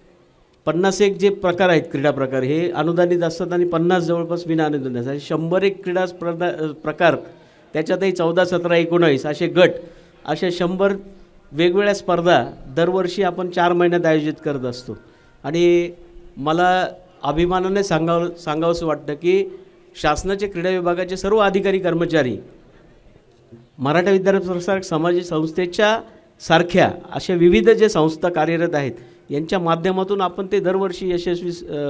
51 जे प्रकार आहेत क्रीडा प्रकार हे अनुदानित असतात आणि 50 जवळपास विना अनुदानित असतात. 100 क्रीडा स्पर्धा प्रकार, त्याच्यातही 14, 17, 19 असे गट, अशा 100 वेगवेगळ्या स्पर्धा दरवर्षी आपण 4 महिन्यात आयोजित करत असतो. आणि मला अभिमानाने सांगावंसं वाटतं की शासनाचे क्रीडा विभागाचे सर्व अधिकारी कर्मचारी मराठा विद्यार्थी प्रसारक समाज संस्थेच्या सारख्या अशा विविध जे संस्था कार्यरत आहेत यांच्या माध्यमातून आपण ते दरवर्षी यशस्वी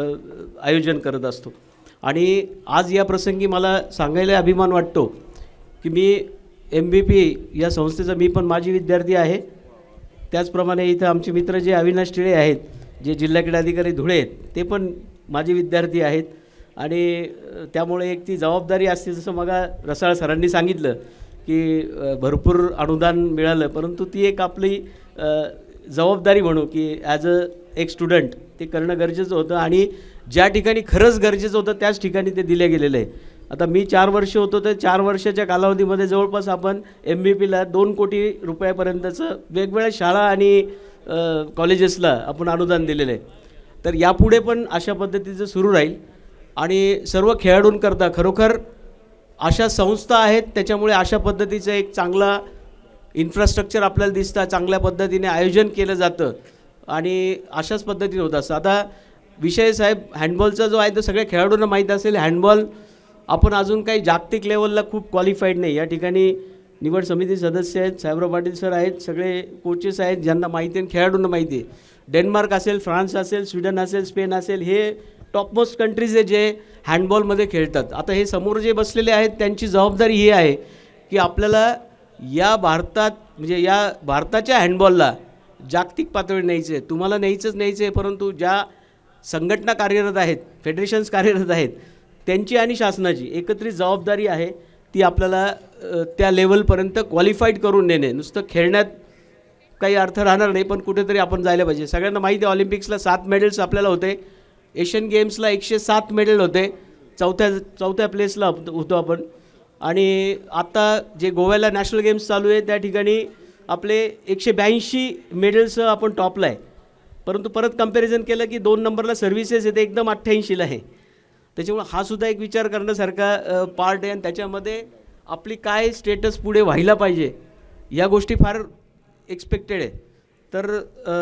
आयोजन करत असतो. आणि आज या प्रसंगी मला सांगायला अभिमान वाटतो की मी MVP या संस्थेचा मी पण माजी विद्यार्थी आहे. त्याचप्रमाणे इथं आमचे मित्र जे अविनाश टिळे आहेत, जे जिल्हा क्रीडा अधिकारी धुळे आहेत, ते पण माजी विद्यार्थी आहेत. आणि त्यामुळे एक ती जबाबदारी असते. जसं मग रसाळ सरांनी सांगितलं की भरपूर अनुदान मिळालं, परंतु ती एक आपली जबाबदारी म्हणू की ॲज एक स्टुडंट ते करणं गरजेचं होतं. आणि ज्या ठिकाणी खरंच गरजेचं होतं त्याच ठिकाणी ते दिलं गेलेलं आहे. आता मी 4 वर्ष होतो, तर 4 वर्षाच्या कालावधीमध्ये जवळपास आपण MVP ला 2 कोटी रुपयापर्यंतचं वेगवेगळ्या शाळा आणि कॉलेजेसला आपण अनुदान दिलेलं आहे. तर यापुढे पण अशा पद्धतीचं सुरू राहील. आणि सर्व खेळाडूंकरता खरोखर अशा संस्था आहेत, त्याच्यामुळे अशा पद्धतीचं एक चांगला इन्फ्रास्ट्रक्चर आपल्याला दिसतं, चांगल्या पद्धतीने आयोजन केलं जातं आणि अशाच पद्धतीने होत असतं. आता विषय साहेब हँडबॉलचा जो आहे तो सगळ्या खेळाडूंना माहीत असेल. हँडबॉल आपण अजून काही जागतिक लेवलला खूप क्वालिफाईड नाही. या ठिकाणी निवड समिती सदस्य आहेत, साहेबराव पाटील सर आहेत, सगळे कोचेस आहेत ज्यांना माहिती आहे, खेळाडूंना माहिती आहे. डेन्मार्क असेल, फ्रान्स असेल, स्वीडन असेल, स्पेन असेल, हे टॉपमोस्ट कंट्रीज आहे जे हँडबॉलमध्ये खेळतात. आता हे समोर जे बसलेले आहेत त्यांची जबाबदारी ही आहे की आपल्याला या भारतात म्हणजे या भारताच्या हँडबॉलला जागतिक पातळीवर न्यायचं आहे. तुम्हाला न्यायचं आहे, परंतु ज्या संघटना कार्यरत आहेत, फेडरेशन्स कार्यरत आहेत, त्यांची आणि शासनाची एकत्रित जबाबदारी आहे ती आपल्याला त्या लेवलपर्यंत क्वालिफाईड करून नेणे. नुसतं खेळण्यात काही अर्थ राहणार नाही, पण कुठेतरी आपण जायला पाहिजे. सगळ्यांना माहिती आहे ऑलिम्पिक्सला 7 मेडल्स आपल्याला होते, एशियन गेम्सला 107 मेडल होते, चौथ्या प्लेसला होतो आपण. आणि आता जे गोव्याला नॅशनल गेम्स चालू आहे त्या ठिकाणी आपले 182 मेडल्स आपण टॉपला आहे. परंतु परत कंपॅरिझन केलं की 2 नंबरला सर्व्हिसेस येते, एकदम 88ला आहे. त्याच्यामुळे हा सुद्धा एक विचार करण्यासारखा पार्ट आहे. आणि त्याच्यामध्ये आपली काय स्टेटस पुढे व्हायला पाहिजे या गोष्टी फार एक्सपेक्टेड आहे. तर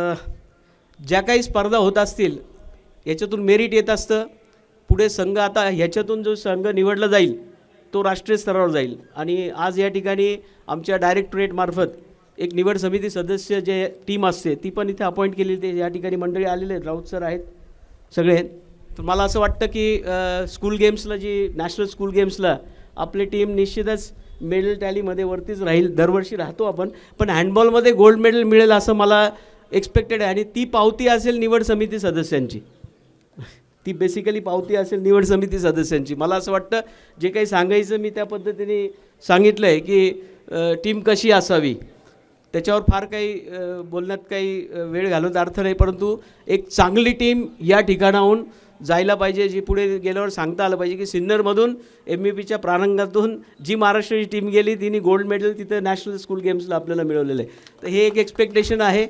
ज्या काही स्पर्धा होत असतील याच्यातून मेरिट येत असतं. पुढे संघ आता ह्याच्यातून जो संघ निवडला जाईल तो राष्ट्रीय स्तरावर जाईल. आणि आज या ठिकाणी आमच्या डायरेक्टोरेटमार्फत एक निवड समिती सदस्य जे टीम असते ती पण इथे अपॉइंट केली. ते या ठिकाणी मंडळी आलेले आहेत, राऊत सर आहेत, सगळे आहेत. तर मला असं वाटतं की स्कूल गेम्सला जी नॅशनल स्कूल गेम्सला आपली टीम निश्चितच मेडल टॅलीमध्ये वरतीच राहील. दरवर्षी राहतो आपण, पण हँडबॉलमध्ये गोल्ड मेडल मिळेल असं मला एक्सपेक्टेड आहे. आणि ती पावती असेल निवड समिती सदस्यांची, ती बेसिकली पावती असेल निवड समिती सदस्यांची. मला असं वाटतं जे काही सांगायचं मी त्या पद्धतीने सांगितलं आहे की टीम कशी असावी त्याच्यावर फार काही बोलण्यात काही वेळ घालवत अर्थ नाही. परंतु एक चांगली टीम या ठिकाणाहून जायला पाहिजे, जी पुढे गेल्यावर सांगता आलं पाहिजे की सिन्नरमधून MVP प्रारंगातून जी महाराष्ट्राची टीम गेली तिने गोल्ड मेडल तिथं नॅशनल स्कूल गेम्सला आपल्याला मिळवलेलं आहे. तर हे एक एक्सपेक्टेशन आहे.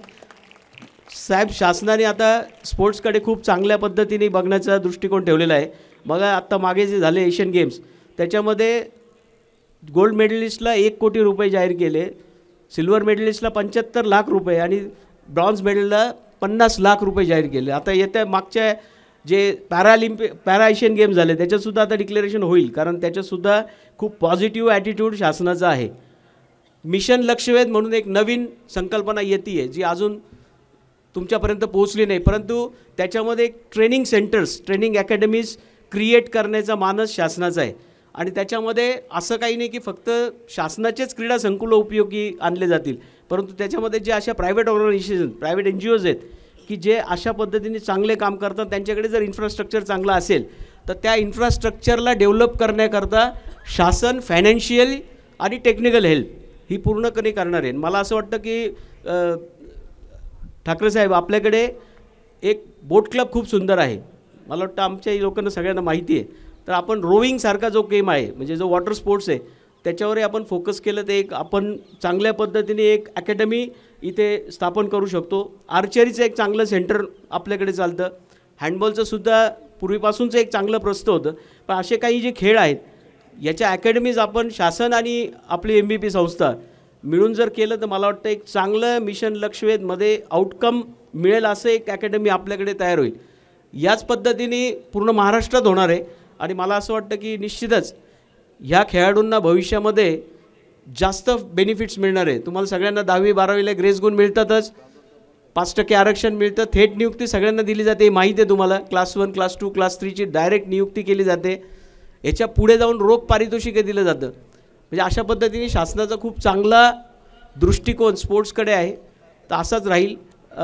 साहेब शासनाने आता स्पोर्ट्सकडे खूप चांगल्या पद्धतीने बघण्याचा दृष्टिकोन ठेवलेला आहे. बघा आत्ता मागे जे झाले एशियन गेम्स त्याच्यामध्ये गोल्ड मेडलिस्टला 1 कोटी रुपये जाहीर केले, सिल्वर मेडलिस्टला 75 लाख रुपये आणि ब्रॉन्झ मेडलला 50 लाख रुपये जाहीर केले. आता येत्या मागच्या जे पॅरा एशियन गेम्स झाले त्याच्यातसुद्धा आता डिक्लेरेशन होईल, कारण त्याच्यातसुद्धा खूप पॉझिटिव्ह ॲटिट्यूड शासनाचा आहे. मिशन लक्षवेध म्हणून एक नवीन संकल्पना येते आहे जी अजून तुमच्यापर्यंत पोहोचली नाही, परंतु त्याच्यामध्ये एक training centres, training academies create करण्याचा मानस शासनाचा आहे. आणि त्याच्यामध्ये असं काही नाही की फक्त शासनाचेच क्रीडा संकुलं उपयोगी आणले जातील, परंतु त्याच्यामध्ये जे अशा प्रायव्हेट ऑर्गनायझेशन, प्रायव्हेट NGOज आहेत की जे अशा पद्धतीने चांगले काम करतात, त्यांच्याकडे जर इन्फ्रास्ट्रक्चर चांगलं असेल तर त्या इन्फ्रास्ट्रक्चरला डेव्हलप करण्याकरता शासन फायनान्शियल आणि टेक्निकल हेल्प ही पूर्णपणे करणार आहे. मला असं वाटतं की ठाकरे साहेब आपल्याकडे एक बोट क्लब खूप सुंदर आहे. मला वाटतं आमच्या लोकांना सगळ्यांना माहिती आहे. तर आपण रोविंगसारखा जो गेम आहे म्हणजे जो वॉटर स्पोर्ट्स आहे त्याच्यावरही आपण फोकस केलं तर एक आपण चांगल्या पद्धतीने एक अकॅडमी इथे स्थापन करू शकतो. आर्चरीचं एक चांगलं सेंटर आपल्याकडे चालतं. हँडबॉलचंसुद्धा पूर्वीपासूनचं एक चांगलं प्रस्थ होतं. पण असे काही जे खेळ आहेत याच्या अकॅडमीज आपण शासन आणि आपली MVP संस्था मिळून जर केलं तर मला वाटतं एक चांगलं मिशन लक्षवेधमध्ये आउटकम मिळेल असं एक अकॅडमी आपल्याकडे तयार होईल. याच पद्धतीने पूर्ण महाराष्ट्रात होणार आहे आणि मला असं वाटतं की निश्चितच ह्या खेळाडूंना भविष्यामध्ये जास्त बेनिफिट्स मिळणार आहे. तुम्हाला सगळ्यांना 10वी-12वीला ग्रेस गुण मिळतातच, 5% आरक्षण मिळतं, थेट नियुक्ती सगळ्यांना दिली जाते, माहिती आहे तुम्हाला. क्लास 1, क्लास 2, क्लास 3ची डायरेक्ट नियुक्ती केली जाते. याच्या पुढे जाऊन रोख पारितोषिक दिलं जातं. म्हणजे अशा पद्धतीने शासनाचा खूप चांगला दृष्टिकोन स्पोर्ट्सकडे आहे. तर असाच राहील.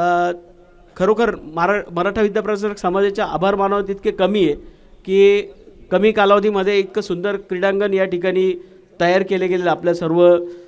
खरोखर मराठा विद्याप्रसारक समाजाच्या आभार मानावं तितके कमी आहे की कमी कालावधीमध्ये इतकं सुंदर क्रीडांगण या ठिकाणी तयार केले गेले. आपल्या सर्व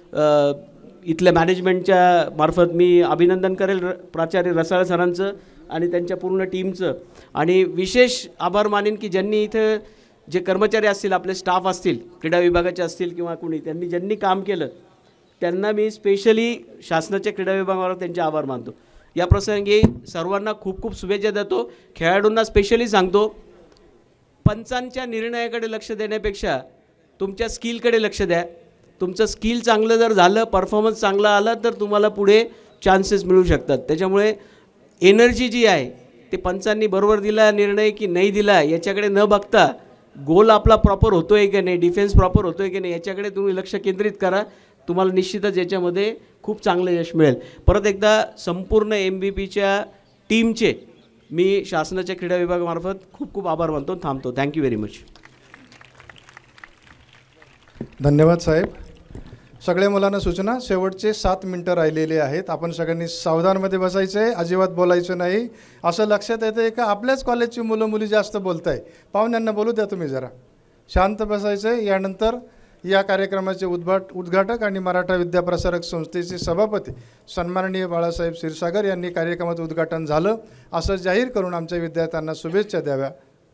इथल्या मॅनेजमेंटच्या मार्फत मी अभिनंदन करेल प्राचार्य रसाळ सरांचं आणि त्यांच्या पूर्ण टीमचं. आणि विशेष आभार मानेन की ज्यांनी इथं जे कर्मचारी असतील, आपले स्टाफ असतील, क्रीडा विभागाचे असतील किंवा कुणी, त्यांनी ज्यांनी काम केलं त्यांना मी स्पेशली शासनाच्या क्रीडा विभागावर त्यांचे आभार मानतो. या प्रसंगी सर्वांना खूप खूप शुभेच्छा देतो. खेळाडूंना स्पेशली सांगतो, पंचांच्या निर्णयाकडे लक्ष देण्यापेक्षा तुमच्या स्किलकडे लक्ष द्या. तुमचं स्किल चांगलं जर झालं, परफॉर्मन्स चांगला आला तर तुम्हाला पुढे चान्सेस मिळू शकतात. त्याच्यामुळे एनर्जी जी आहे ते पंचांनी बरोबर दिला निर्णय की नाही दिला याच्याकडे न बघता गोल आपला प्रॉपर होतो आहे की नाही, डिफेन्स प्रॉपर होतो आहे की नाही याच्याकडे तुम्ही लक्ष केंद्रित करा. तुम्हाला निश्चितच याच्यामध्ये खूप चांगलं यश मिळेल. परत एकदा संपूर्ण MVPच्या टीमचे मी शासनाच्या क्रीडा विभागामार्फत खूप खूप आभार मानतो. थांबतो. Thank you very much. धन्यवाद साहेब. सगळ्या मुलांना सूचना, शेवटचे 7 मिनटं राहिलेले आहेत. आपण सगळ्यांनी सावधानमध्ये बसायचं आहे, अजिबात बोलायचं नाही. असं लक्षात येतं आहे का आपल्याच कॉलेजची मुलं मुली जास्त बोलत आहे. पाहुण्यांना बोलू द्या तुम्ही जरा, शांत बसायचं आहे. यानंतर या कार्यक्रमाचे उद्घाटक आणि मराठा विद्याप्रसारक संस्थेचे सभापती सन्माननीय बाळासाहेब क्षीरसागर यांनी कार्यक्रमाचं उद्घाटन झालं असं जाहीर करून आमच्या विद्यार्थ्यांना शुभेच्छा द्याव्या.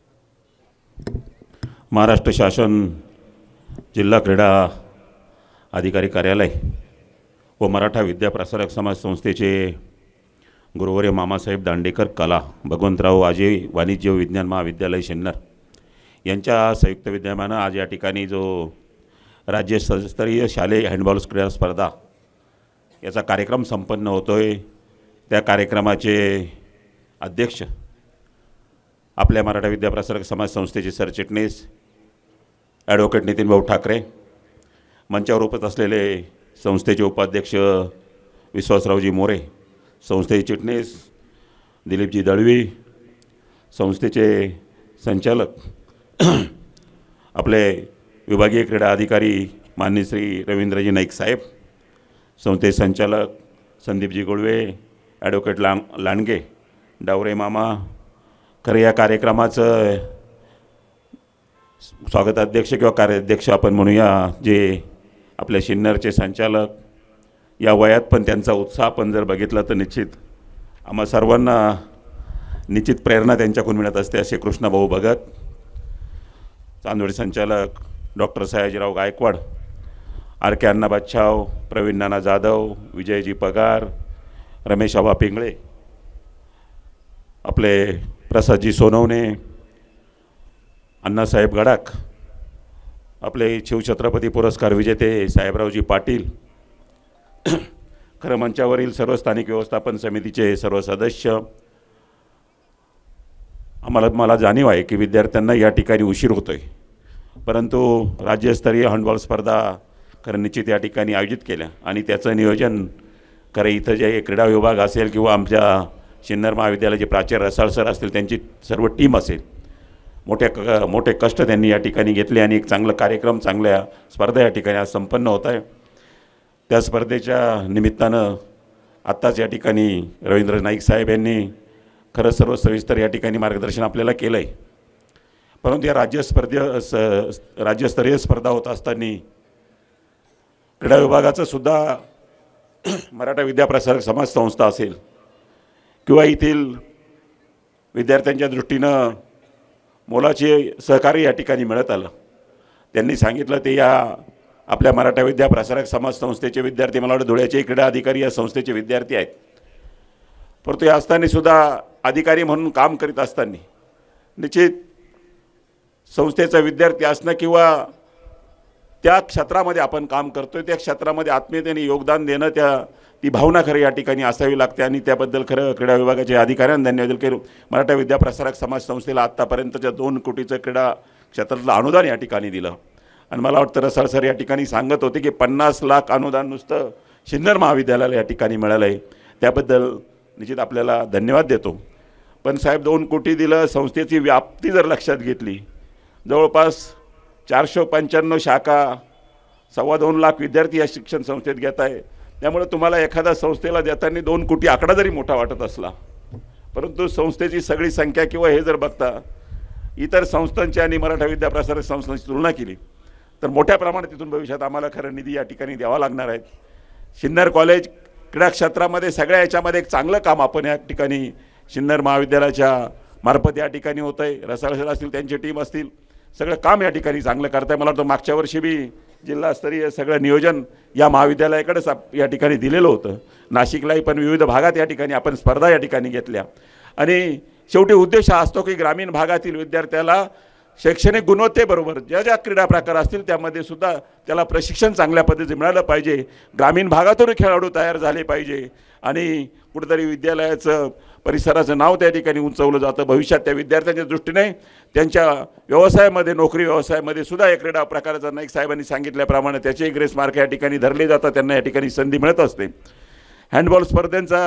महाराष्ट्र शासन जिल्हा क्रीडा अधिकारी कार्यालय व मराठा विद्याप्रसारक समाज संस्थेचे गुरुवर्य मामासाहेब दांडेकर कला भगवंतराव आजे वाणिज्य विज्ञान महाविद्यालय सिन्नर यांच्या संयुक्त विद्यमानं आज या ठिकाणी जो राज्यस्तरीय शालेय हँडबॉल क्रीडा स्पर्धा याचा कार्यक्रम संपन्न होतो आहे, त्या कार्यक्रमाचे अध्यक्ष आपल्या मराठा विद्याप्रसारक समाज संस्थेचे सरचिटणीस ॲडव्होकेट नितीन भाऊ ठाकरे, मंचावर उपस्थित असलेले संस्थेचे उपाध्यक्ष विश्वासरावजी मोरे, संस्थेचे चिटणीस दिलीपजी दळवी, संस्थेचे संचालक आपले विभागीय क्रीडा अधिकारी माननीय श्री रवींद्रजी नाईक साहेब, संस्थेचे संचालक संदीपजी गुळवे, ॲडव्होकेट लांडगे, डावरे मामा. खरं या कार्यक्रमाचं स्वागताध्यक्ष किंवा कार्याध्यक्ष आपण म्हणूया जे आपल्या सिन्नरचे संचालक, या वयात पण त्यांचा उत्साह आपण जर बघितला तर निश्चित आम्हा सर्वांना निश्चित प्रेरणा त्यांच्याकडून मिळत असते. असे कृष्णभाऊ भगत, चांदोडी संचालक डॉक्टर सयाजीराव गायकवाड, RK अण्णा बादशाव, प्रवीण नाना जाधव, विजयजी पगार, रमेश आबा पिंगळे, आपले प्रसादजी सोनवणे, अण्णासाहेब गडाख, आपले शिवछत्रपती पुरस्कार विजेते साहेबरावजी पाटील, खरं मंचावरील सर्व स्थानिक व्यवस्थापन समितीचे सर्व सदस्य. मला जाणीव आहे की विद्यार्थ्यांना या ठिकाणी उशीर होतो आहे, परंतु राज्यस्तरीय हँडबॉल स्पर्धा खरं निश्चित या ठिकाणी आयोजित केल्या आणि त्याचं नियोजन खरं इथं जे क्रीडा विभाग असेल किंवा आमच्या सिन्नर महाविद्यालयाचे प्राचार्य रसाळ सर असतील त्यांची सर्व टीम असेल, मोठे कष्ट त्यांनी या ठिकाणी घेतले आणि एक चांगला कार्यक्रम, चांगल्या स्पर्धा या ठिकाणी आज संपन्न होत आहे. त्या स्पर्धेच्या निमित्तानं आत्ताच या ठिकाणी रवींद्र नाईक साहेब यांनी खरं सर्व सविस्तर या ठिकाणी मार्गदर्शन आपल्याला केलं आहे. परंतु या राज्यस्तरीय स्पर्धा होत असताना क्रीडा विभागाचं सुद्धा मराठा विद्याप्रसारक समाज संस्था असेल किंवा येथील विद्यार्थ्यांच्या दृष्टीनं मोलाचे सहकार्य या ठिकाणी मिळत आलं. त्यांनी सांगितलं ते या आपल्या मराठा विद्या प्रसारक समाज संस्थेचे विद्यार्थी, मला वाटतं धुळ्याचे क्रीडा अधिकारी या संस्थेचे विद्यार्थी आहेत. परंतु या असतानासुद्धा अधिकारी म्हणून काम करीत असताना निश्चित संस्थेचा विद्यार्थी असणं किंवा त्या क्षेत्रामध्ये आपण काम करतोय त्या क्षेत्रामध्ये आत्मीयतेने योगदान देणं, ती भावना खरं या ठिकाणी असावी लागते. आणि त्याबद्दल खरं क्रीडा विभागाच्या अधिकाऱ्यांनी धन्यवाद केलं. मराठा विद्या प्रसारक समाज संस्थेला आत्तापर्यंतच्या 2 कोटीचं क्रीडा क्षेत्रातलं अनुदान या ठिकाणी दिलं. आणि मला वाटतं रसाळ सर या ठिकाणी सांगत होते की 50 लाख अनुदान नुसतं सिन्नर महाविद्यालयाला या ठिकाणी मिळालं आहे. त्याबद्दल निश्चित आपल्याला धन्यवाद देतो. पण साहेब 2 कोटी दिलं, संस्थेची व्याप्ती जर लक्षात घेतली जवळपास 495 शाखा, 2.25 लाख विद्यार्थी या शिक्षण संस्थेत घेत आहे. त्यामुळे तुम्हाला एखाद्या संस्थेला देताना 2 कोटी आकडा जरी मोठा वाटत असला, परंतु संस्थेची सगळी संख्या किंवा हे जर बघता इतर संस्थांची आणि मराठा विद्या प्रसारक संस्थांची तुलना केली तर मोठ्या प्रमाणात तिथून भविष्यात आम्हाला खरं निधी या ठिकाणी द्यावा लागणार आहे. सिन्नर कॉलेज क्रीडा क्षेत्रामध्ये सगळ्या याच्यामध्ये एक चांगलं काम आपण या ठिकाणी सिन्नर महाविद्यालयाच्या मार्फत या ठिकाणी होतं आहे. रसाळ सर असतील, त्यांची टीम असतील, सगळं काम या ठिकाणी चांगलं करत आहे. मला वाटतं मागच्या वर्षी बी जिल्हास्तरीय सगळं नियोजन या महाविद्यालयाकडेच या ठिकाणी दिलेलं होतं. नाशिकलाही पण विविध भागात या ठिकाणी आपण स्पर्धा या ठिकाणी घेतल्या. आणि शेवटी उद्देश हा असतो की ग्रामीण भागातील विद्यार्थ्याला शैक्षणिक गुणवत्तेबरोबर ज्या क्रीडा प्रकार असतील त्यामध्ये सुद्धा त्याला प्रशिक्षण चांगल्या पद्धतीने मिळालं पाहिजे. ग्रामीण भागातून खेळाडू तयार झाले पाहिजे आणि कुठेतरी विद्यालयाचं परिसराचं नाव त्या ठिकाणी उंचवलं जातं. भविष्यात त्या विद्यार्थ्यांच्या दृष्टीने त्यांच्या व्यवसायामध्ये, नोकरी व्यवसायामध्ये सुद्धा या क्रीडा प्रकाराचा नाईक साहेबांनी सांगितल्याप्रमाणे त्याचे ग्रेस मार्क या ठिकाणी धरले जातात, त्यांना या ठिकाणी संधी मिळत असते. हँडबॉल स्पर्धेंचा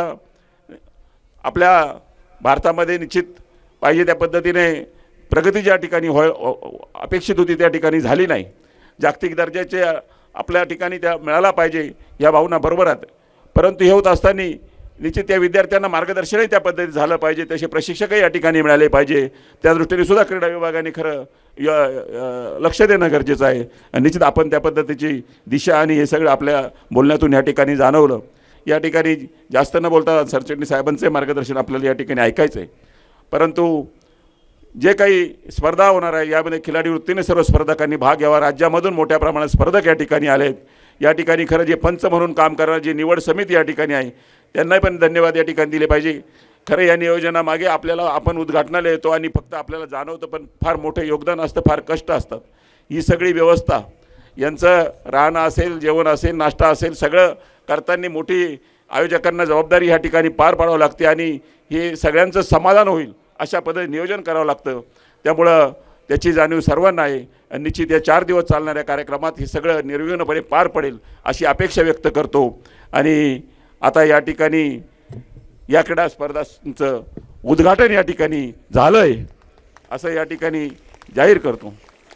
आपल्या भारतामध्ये निश्चित पाहिजे त्या पद्धतीने प्रगती ज्या ठिकाणी अपेक्षित होती त्या ठिकाणी झाली नाही. जागतिक दर्जाचे आपल्या ठिकाणी त्या मिळाला पाहिजे या भावना बरोबर आहेत. परंतु हे होत असताना निश्चित त्या विद्यार्थ्यांना मार्गदर्शनही त्या पद्धतीत झालं पाहिजे, तसे प्रशिक्षकही या ठिकाणी मिळाले पाहिजे. त्या दृष्टीने सुद्धा क्रीडा विभागाने खरं लक्ष देणं गरजेचं आहे. आणि निश्चित आपण त्या पद्धतीची दिशा आणि हे सगळं आपल्या बोलण्यातून या ठिकाणी जाणवलं. या ठिकाणी जास्त न बोलता सरचिटणीस साहेबांचे मार्गदर्शन आपल्याला या ठिकाणी ऐकायचं आहे. परंतु जे काही स्पर्धा होणार आहे यामध्ये खिलाडी वृत्तीने सर्व स्पर्धकांनी भाग घ्यावा. राज्यामधून मोठ्या प्रमाणात स्पर्धक या ठिकाणी आले आहेत. या ठिकाणी खरं जे पंच म्हणून काम करणारी जी निवड समिती या ठिकाणी आहे त्यांनाही पण धन्यवाद या ठिकाणी दिले पाहिजे. खरं या नियोजनामागे आपल्याला आपण उद्घाटनाला येतो आणि फक्त आपल्याला जाणवतं, पण फार मोठं योगदान असतं, फार कष्ट असतात. ही सगळी व्यवस्था, यांचं राहणं असेल, जेवण असेल, नाश्ता असेल, सगळं करताना मोठी आयोजकांना जबाबदारी ह्या ठिकाणी पार पाडावं लागते आणि हे सगळ्यांचं समाधान होईल अशा पद्धतीने नियोजन करावं लागतं. त्यामुळं त्याची जाणीव सर्वांना आहे आणि निश्चित या 4 दिवस चालणाऱ्या कार्यक्रमात हे सगळं निर्विघ्नपणे पार पडेल अशी अपेक्षा व्यक्त करतो. आणि आता या ठिकाणी या क्रीडा स्पर्धांचं उद्घाटन या ठिकाणी झालं आहे असं या ठिकाणी जाहीर करतो.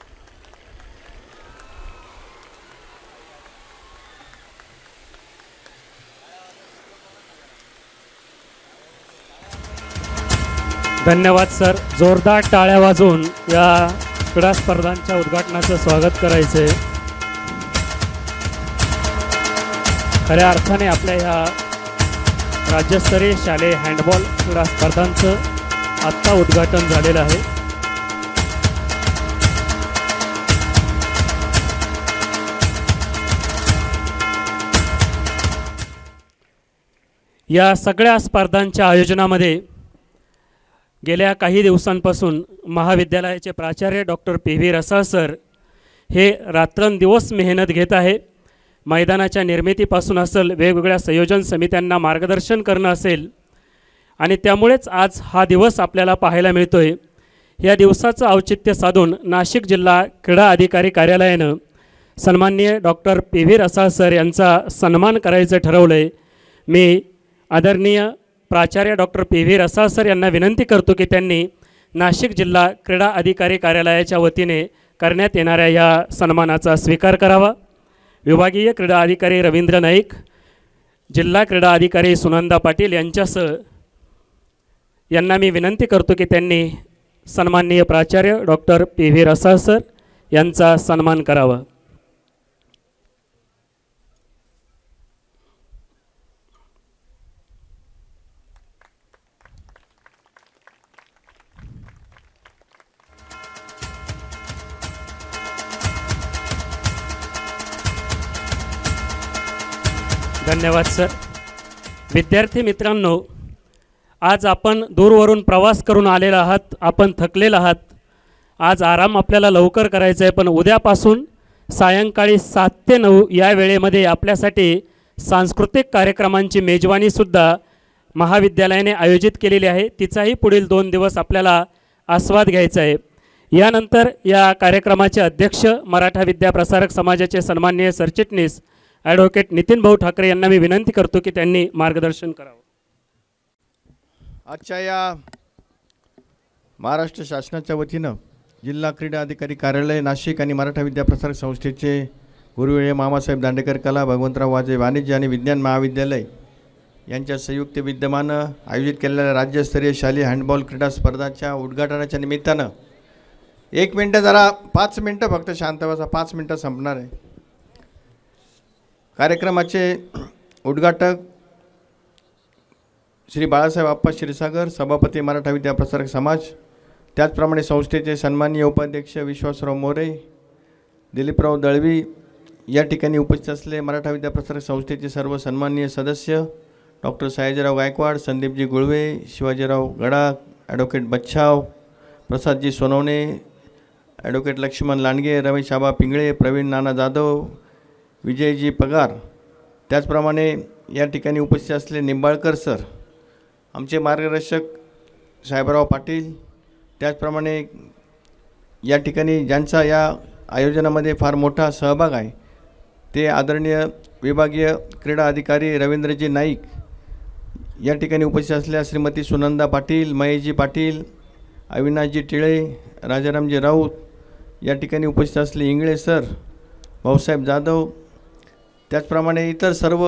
धन्यवाद सर. जोरदार टाळ्या वाजवून या क्रीडा स्पर्धांच्या उद्घाटनाचं स्वागत करायचं आहे. खऱ्या अर्थाने आपल्या ह्या राज्यस्तरीय शालेय हँडबॉल क्रीडा स्पर्धांचं आत्ता उद्घाटन झालेलं आहे. या सगळ्या स्पर्धांच्या आयोजनामध्ये गेल्या काही दिवसांपासून महाविद्यालयाचे प्राचार्य डॉक्टर PV रसाळ सर हे रात्रंदिवस मेहनत घेत आहे. मैदानाच्या निर्मितीपासून असेल, वेगवेगळ्या संयोजन समित्यांना मार्गदर्शन करणं असेल आणि त्यामुळेच आज हा दिवस आपल्याला पाहायला मिळतो आहे. या दिवसाचं औचित्य साधून नाशिक जिल्हा क्रीडा अधिकारी कार्यालयानं सन्माननीय डॉक्टर PV रसाळ सर यांचा सन्मान करायचं ठरवलं आहे. मी आदरणीय प्राचार्य डॉक्टर PV रसाळ सर यांना विनंती करतो की त्यांनी नाशिक जिल्हा क्रीडा अधिकारी कार्यालयाच्या वतीने करण्यात येणाऱ्या या सन्मानाचा स्वीकार करावा. विभागीय क्रीडा अधिकारी रवींद्र नाईक, जिल्हा क्रीडा अधिकारी सुनंदा पाटील यांच्यासह यांना मी विनंती करतो की त्यांनी सन्माननीय प्राचार्य डॉक्टर PV रसाळ सर यांचा सन्मान करावा. धन्यवाद सर. विद्यार्थी मित्रांनो, आज आपण दूरवरून प्रवास करून आलेला आहात, आपण थकलेला आहात. आज आराम आपल्याला लवकर करायचा आहे, पण उद्यापासून सायंकाळी 7 ते 9 या वेळेमध्ये आपल्यासाठी सांस्कृतिक कार्यक्रमांची मेजवानीसुद्धा महाविद्यालयाने आयोजित केलेली आहे. तिचाही पुढील 2 दिवस आपल्याला आस्वाद घ्यायचा आहे. यानंतर या कार्यक्रमाचे अध्यक्ष मराठा विद्याप्रसारक समाजाचे सन्माननीय सरचिटणीस ॲडव्होकेट नितीन भाऊ ठाकरे यांना मी विनंती करतो की त्यांनी मार्गदर्शन करावं. आजच्या या महाराष्ट्र शासनाच्या वतीनं जिल्हा क्रीडा अधिकारी कार्यालय नाशिक आणि मराठा विद्याप्रसारक संस्थेचे गुरुवेळे मामासाहेब दांडेकर कला भगवंतराव वाजे वाणिज्य आणि विज्ञान महाविद्यालय यांच्या संयुक्त विद्यमानं आयोजित केलेल्या राज्यस्तरीय शालेय हँडबॉल क्रीडा स्पर्धाच्या उद्घाटनाच्या निमित्तानं 1 मिनटं, जरा 5 मिनटं फक्त शांत बसा, 5 मिनटं संपणार आहे. कार्यक्रमाचे उद्घाटक श्री बाळासाहेब आप्पा क्षीरसागर, सभापती मराठा विद्याप्रसारक समाज, त्याचप्रमाणे संस्थेचे सन्माननीय उपाध्यक्ष विश्वासराव मोरे, दिलीपराव दळवी, या ठिकाणी उपस्थित असलेले मराठा विद्याप्रसारक संस्थेचे सर्व सन्माननीय सदस्य doctor Sayajirao Gaikwad, Sandeepji Gulve, Shivajirao Gadakh, advocate Bachhav, Prasadji Sonawane, advocate Laxman Landge, Ramesh Aba Pingale, Pravin Nana Jadhav, Vijayji Pagar, त्याचप्रमाणे या ठिकाणी उपस्थित असलेले निंबाळकर सर, आमचे मार्गदर्शक साहेबराव पाटील, त्याचप्रमाणे या ठिकाणी ज्यांचा या आयोजनामध्ये फार मोठा सहभाग आहे ते आदरणीय विभागीय क्रीडा अधिकारी रवींद्रजी नाईक, या ठिकाणी उपस्थित असलेल्या श्रीमती सुनंदा पाटील, महेशजी पाटील, अविनाशजी टिळे, राजारामजी राऊत, या ठिकाणी उपस्थित असलेले इंगळे सर, भाऊसाहेब जाधव, त्याचप्रमाणे इतर सर्व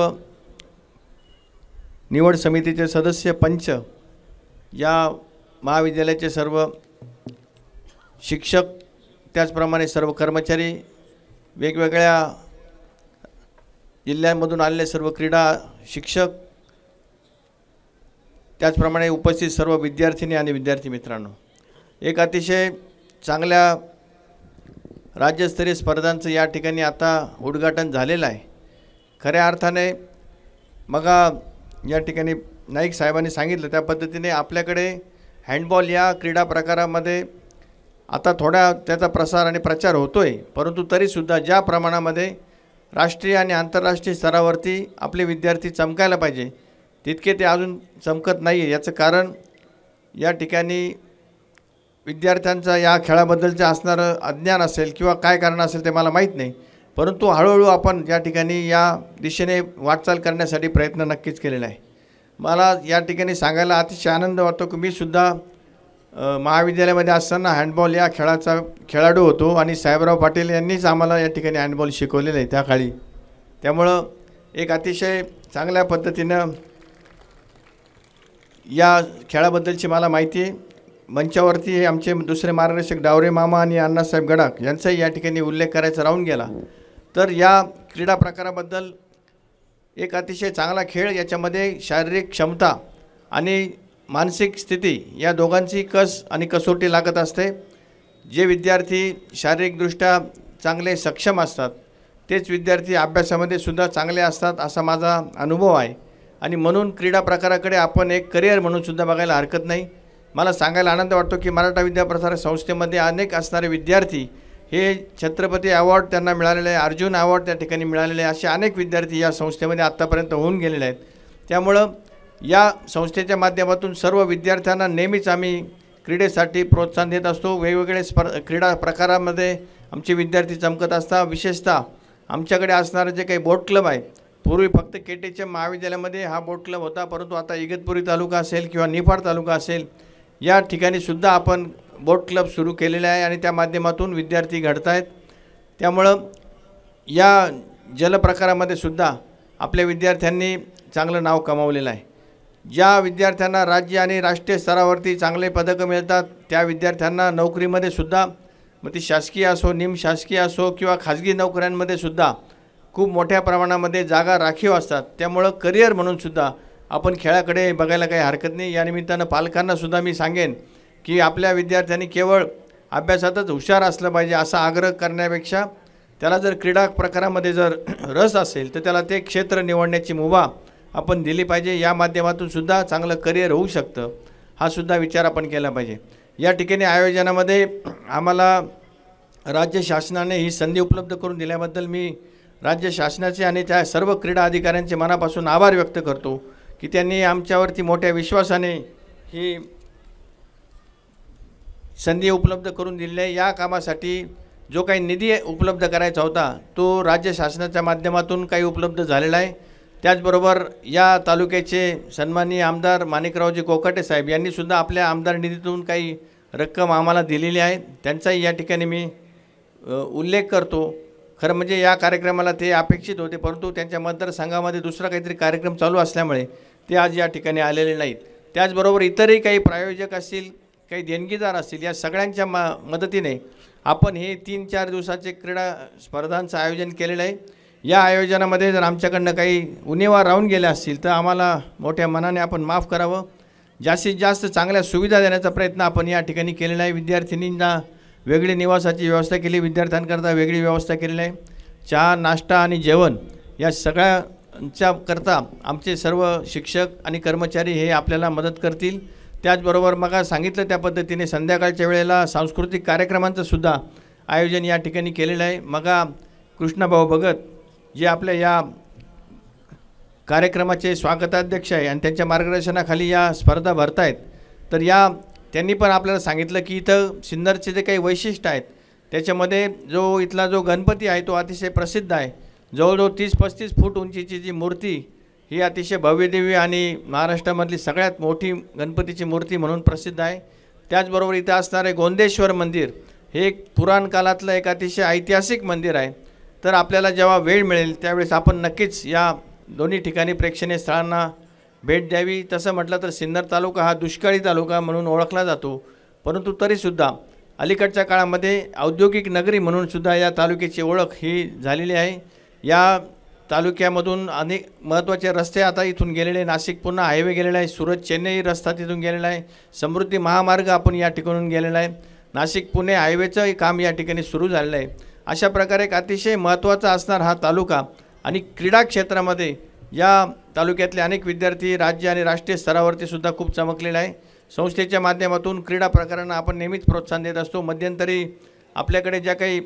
निवड समितीचे सदस्य, पंच, या महाविद्यालयाचे सर्व शिक्षक, त्याचप्रमाणे सर्व कर्मचारी, वेगवेगळ्या जिल्ह्यांमधून आलेले सर्व क्रीडा शिक्षक, त्याचप्रमाणे उपस्थित सर्व विद्यार्थिनी आणि विद्यार्थी मित्रांनो, एक अतिशय चांगल्या राज्यस्तरीय स्पर्धांचं या ठिकाणी आता उद्घाटन झालेलं आहे. खऱ्या अर्थाने मगा या ठिकाणी नाईक साहेबांनी सांगितलं त्या पद्धतीने आपल्याकडे हँडबॉल या क्रीडा प्रकारामध्ये आता थोडा त्याचा प्रसार आणि प्रचार होतो आहे, परंतु तरीसुद्धा ज्या प्रमाणामध्ये राष्ट्रीय आणि आंतरराष्ट्रीय स्तरावरती आपले विद्यार्थी चमकायला पाहिजे तितके ते अजून चमकत नाही आहे. याचं कारण या ठिकाणी विद्यार्थ्यांचा या खेळाबद्दलचं असणारं अज्ञान असेल किंवा काय कारण असेल ते मला माहीत नाही, परंतु हळूहळू आपण या ठिकाणी या दिशेने वाटचाल करण्यासाठी प्रयत्न नक्कीच केलेला आहे. मला या ठिकाणी सांगायला अतिशय आनंद वाटतो की मी सुद्धा महाविद्यालयामध्ये असताना हँडबॉल या खेळाचा खेळाडू होतो आणि साहेबराव पाटील यांनीच आम्हाला या ठिकाणी हँडबॉल शिकवलेलं आहे त्या काळी. त्यामुळं एक अतिशय चांगल्या पद्धतीनं या खेळाबद्दलची मला माहिती आहे. मंचावरती हे आमचे दुसरे मार्गदर्शक डावरे मामा आणि अण्णासाहेब गडाख यांचाही या ठिकाणी उल्लेख करायचा राहून गेला. तर या क्रीडा प्रकाराबद्दल एक अतिशय चांगला खेळ, याच्यामध्ये शारीरिक क्षमता आणि मानसिक स्थिती या दोघांची कस आणि कसोटी लागत असते. जे विद्यार्थी शारीरिकदृष्ट्या चांगले सक्षम असतात तेच विद्यार्थी अभ्यासामध्ये सुद्धा चांगले असतात असा माझा अनुभव आहे. आणि म्हणून क्रीडा प्रकाराकडे आपण एक करिअर म्हणून सुद्धा बघायला हरकत नाही. मला सांगायला आनंद वाटतो की मराठा विद्याप्रसारक संस्थेमध्ये अनेक असणारे विद्यार्थी हे छत्रपती अवॉर्ड त्यांना मिळालेले आहे, अर्जुन अवॉर्ड त्या ठिकाणी मिळालेले आहे, असे अनेक विद्यार्थी या संस्थेमध्ये आत्तापर्यंत होऊन गेलेले आहेत. त्यामुळं या संस्थेच्या माध्यमातून सर्व विद्यार्थ्यांना नेहमीच आम्ही क्रीडेसाठी प्रोत्साहन देत असतो. वेगवेगळे क्रीडा प्रकारामध्ये आमचे विद्यार्थी चमकत असतात. विशेषतः आमच्याकडे असणारं जे काही बोट क्लब आहे, पूर्वी फक्त केटीच्या महाविद्यालयामध्ये हा बोट क्लब होता, परंतु आता इगतपुरी तालुका असेल किंवा निफाड तालुका असेल या ठिकाणी सुद्धा आपण बोट क्लब सुरू केलेले आहे आणि त्या माध्यमातून विद्यार्थी घडत आहेत. त्यामुळं या जलप्रकारामध्ये सुद्धा आपल्या विद्यार्थ्यांनी चांगलं नाव कमावलेलं आहे. ज्या विद्यार्थ्यांना राज्य आणि राष्ट्रीय स्तरावरती चांगले पदकं मिळतात त्या विद्यार्थ्यांना नोकरीमध्ये सुद्धा, मग ती शासकीय असो, निमशासकीय असो किंवा खाजगी नोकऱ्यांमध्ये सुद्धा खूप मोठ्या प्रमाणामध्ये जागा राखीव असतात. त्यामुळं करिअर म्हणून सुद्धा आपण खेळाकडे बघायला काही हरकत नाही. या निमित्तानं पालकांनासुद्धा मी सांगेन की आपल्या विद्यार्थ्यांनी केवळ अभ्यासातच हुशार असलं पाहिजे असा आग्रह करण्यापेक्षा त्याला जर क्रीडा प्रकारामध्ये जर रस असेल तर त्याला ते क्षेत्र निवडण्याची मुभा आपण दिली पाहिजे. या माध्यमातून सुद्धा चांगलं करिअर होऊ शकतं, हा सुद्धा विचार आपण केला पाहिजे. या ठिकाणी आयोजनामध्ये आम्हाला राज्य शासनाने ही संधी उपलब्ध करून दिल्याबद्दल मी राज्य शासनाचे आणि त्या सर्व क्रीडा अधिकाऱ्यांचे मनापासून आभार व्यक्त करतो की त्यांनी आमच्यावरती मोठ्या विश्वासाने ही संधी उपलब्ध करून दिली आहे. या कामासाठी जो काही निधी उपलब्ध करायचा होता तो राज्य शासनाच्या माध्यमातून काही उपलब्ध झालेला आहे. त्याचबरोबर या तालुक्याचे सन्माननीय आमदार माणिकरावजी कोकाटे साहेब यांनीसुद्धा आपल्या आमदार निधीतून काही रक्कम आम्हाला दिलेली आहे, त्यांचाही या ठिकाणी मी उल्लेख करतो. खरं म्हणजे या कार्यक्रमाला ते अपेक्षित होते, परंतु त्यांच्या मतदारसंघामध्ये दुसरा काहीतरी कार्यक्रम चालू असल्यामुळे ते आज या ठिकाणी आलेले नाहीत. त्याचबरोबर इतरही काही प्रायोजक असतील, काही देणगीदार असतील, या सगळ्यांच्या मदतीने आपण हे 3-4 दिवसाचे क्रीडा स्पर्धांचं आयोजन केलेलं आहे. या आयोजनामध्ये जर आमच्याकडनं काही उणिवा राहून गेल्या असतील तर आम्हाला मोठ्या मनाने आपण माफ करावं. जास्तीत जास्त चांगल्या सुविधा देण्याचा प्रयत्न आपण या ठिकाणी केलेला आहे. विद्यार्थिनींना वेगळी निवासाची व्यवस्था केली, विद्यार्थ्यांकरता वेगळी व्यवस्था केलेली आहे. चहा, नाश्ता आणि जेवण या सगळ्यांच्या करता आमचे सर्व शिक्षक आणि कर्मचारी हे आपल्याला मदत करतील. त्याचबरोबर मग सांगितलं त्या पद्धतीने संध्याकाळच्या वेळेला सांस्कृतिक कार्यक्रमांचं सुद्धा आयोजन या ठिकाणी केलेलं आहे. मग कृष्णाभाऊ भगत जे आपल्या या कार्यक्रमाचे स्वागताध्यक्ष आहे आणि त्यांच्या मार्गदर्शनाखाली या स्पर्धा भरत आहेत, तर त्यांनी पण आपल्याला सांगितलं की इथं सिन्नरचे जे काही वैशिष्ट्य आहेत त्याच्यामध्ये जो इथला जो गणपती आहे तो अतिशय प्रसिद्ध आहे. जवळजवळ 30-35 फूट उंचीची जी मूर्ती ही अतिशय भव्यदिव्य आणि महाराष्ट्रामधली सगळ्यात मोठी गणपतीची मूर्ती म्हणून प्रसिद्ध आहे. त्याचबरोबर इथं असणारे गोंदेश्वर मंदिर हे एक पुराण काळातलं एक अतिशय ऐतिहासिक मंदिर आहे. तर आपल्याला जेव्हा वेळ मिळेल त्यावेळेस आपण नक्कीच या दोन्ही ठिकाणी प्रेक्षणीय स्थळांना भेट द्यावी. तसं म्हटलं तर सिन्नर तालुका हा दुष्काळी तालुका म्हणून ओळखला जातो, परंतु तरीसुद्धा अलीकडच्या काळामध्ये औद्योगिक नगरी म्हणूनसुद्धा या तालुक्याची ओळख ही झालेली आहे. या तालुक्यामधून अनेक महत्त्वाचे रस्ते आता इथून गेलेले, नाशिक पुन्हा हायवे गेलेला आहे, सुरत चेन्नई रस्ता तिथून गेलेला आहे, समृद्धी महामार्ग आपण या ठिकाणून गेलेला आहे, नाशिक पुणे हायवेचंही काम या ठिकाणी सुरू झालेलं आहे. अशा प्रकारे एक अतिशय महत्त्वाचा असणार हा तालुका आणि क्रीडा क्षेत्रामध्ये या तालुक्यातले अनेक विद्यार्थी राज्य आणि राष्ट्रीय स्तरावरती सुद्धा खूप चमकलेला आहे. संस्थेच्या माध्यमातून क्रीडा प्रकारांना आपण नेहमीच प्रोत्साहन देत असतो. मध्यंतरी आपल्याकडे ज्या काही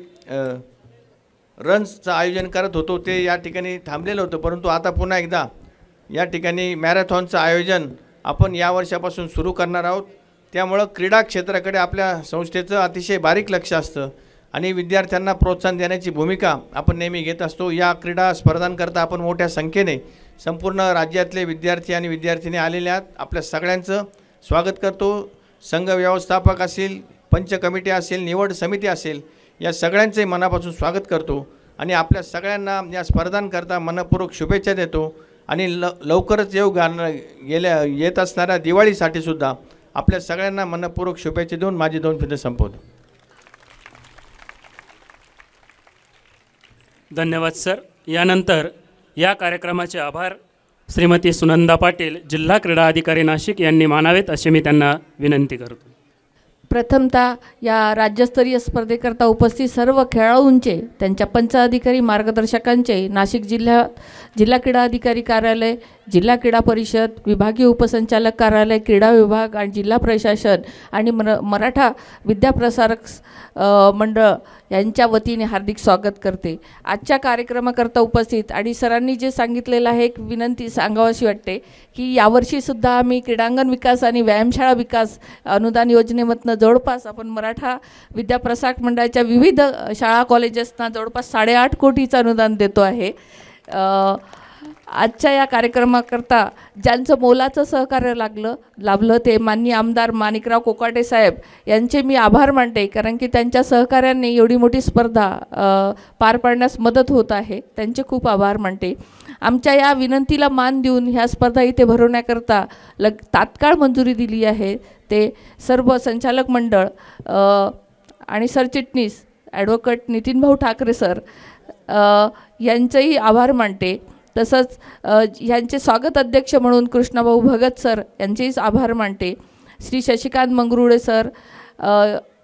रन्सचं आयोजन करत होतो ते या ठिकाणी थांबलेलं होतं, परंतु आता पुन्हा एकदा या ठिकाणी मॅरेथॉनचं आयोजन आपण या वर्षापासून सुरू करणार आहोत. त्यामुळं क्रीडा क्षेत्राकडे आपल्या संस्थेचं अतिशय बारीक लक्ष असतं आणि विद्यार्थ्यांना प्रोत्साहन देण्याची भूमिका आपण नेहमी घेत असतो. या क्रीडा स्पर्धांकरता आपण मोठ्या संख्येने संपूर्ण राज्यातले विद्यार्थी आणि विद्यार्थिनी आलेले आहेत. आपल्या सगळ्यांचं स्वागत करतो. संघ व्यवस्थापक असेल, पंच कमिटी असेल, निवड समिती असेल, या सगळ्यांचे मनापासून स्वागत करतो आणि आपल्या सगळ्यांना या स्पर्धांकरता मनपूर्वक शुभेच्छा देतो. आणि लवकरच येत असणाऱ्या दिवाळीसाठी सुद्धा आपल्या सगळ्यांना मनपूर्वक शुभेच्छा देऊन माझी 2 शब्द संपवतो. धन्यवाद सर. यानंतर या कार्यक्रमाचे आभार श्रीमती सुनंदा पाटील, जिल्हा क्रीडा अधिकारी नाशिक यांनी मानावेत असे मी त्यांना विनंती करतो. प्रथमतः या राज्यस्तरीय स्पर्धेकरता उपस्थित सर्व खेळाडूंचे, त्यांच्या पंच अधिकारी मार्गदर्शकांचे, नाशिक जिल्हा क्रीडा अधिकारी कार्यालय, जिल्हा क्रीडा परिषद, विभागीय उपसंचालक कार्यालय, क्रीडा विभाग आणि जिल्हा प्रशासन आणि मराठा विद्याप्रसारक मंडळ यांच्या वतीने हार्दिक स्वागत करते. आजच्या कार्यक्रमाकरता उपस्थित आणि सरांनी जे सांगितलेलं आहे एक विनंती सांगावीशी वाटते की यावर्षीसुद्धा आम्ही क्रीडांगण विकास आणि व्यायामशाळा विकास अनुदान योजनेमधनं जवळपास आपण मराठा विद्याप्रसारक मंडळाच्या विविध शाळा कॉलेजेसना जवळपास 8.5 कोटीचं अनुदान देतो आहे. आजच्या या कार्यक्रमाकरता ज्यांचं मोलाचं सहकार्य लाभलं ते माननीय आमदार माणिकराव कोकाटे साहेब यांचे मी आभार मानते, कारण की त्यांच्या सहकार्याने एवढी मोठी स्पर्धा पार पाडण्यास मदत होत आहे. त्यांचे खूप आभार मानते. आमच्या या विनंतीला मान देऊन ह्या स्पर्धा इथे भरवण्याकरता तात्काळ मंजुरी दिली आहे ते सर्व संचालक मंडळ आणि सरचिटणीस ॲडव्होकेट नितीनभाऊ ठाकरे सर यांचेही आभार मानते. तसंच यांचे स्वागत अध्यक्ष म्हणून कृष्णाभाऊ भगत सर यांचेही आभार मानते. Shri Shashikant Mangrule sir,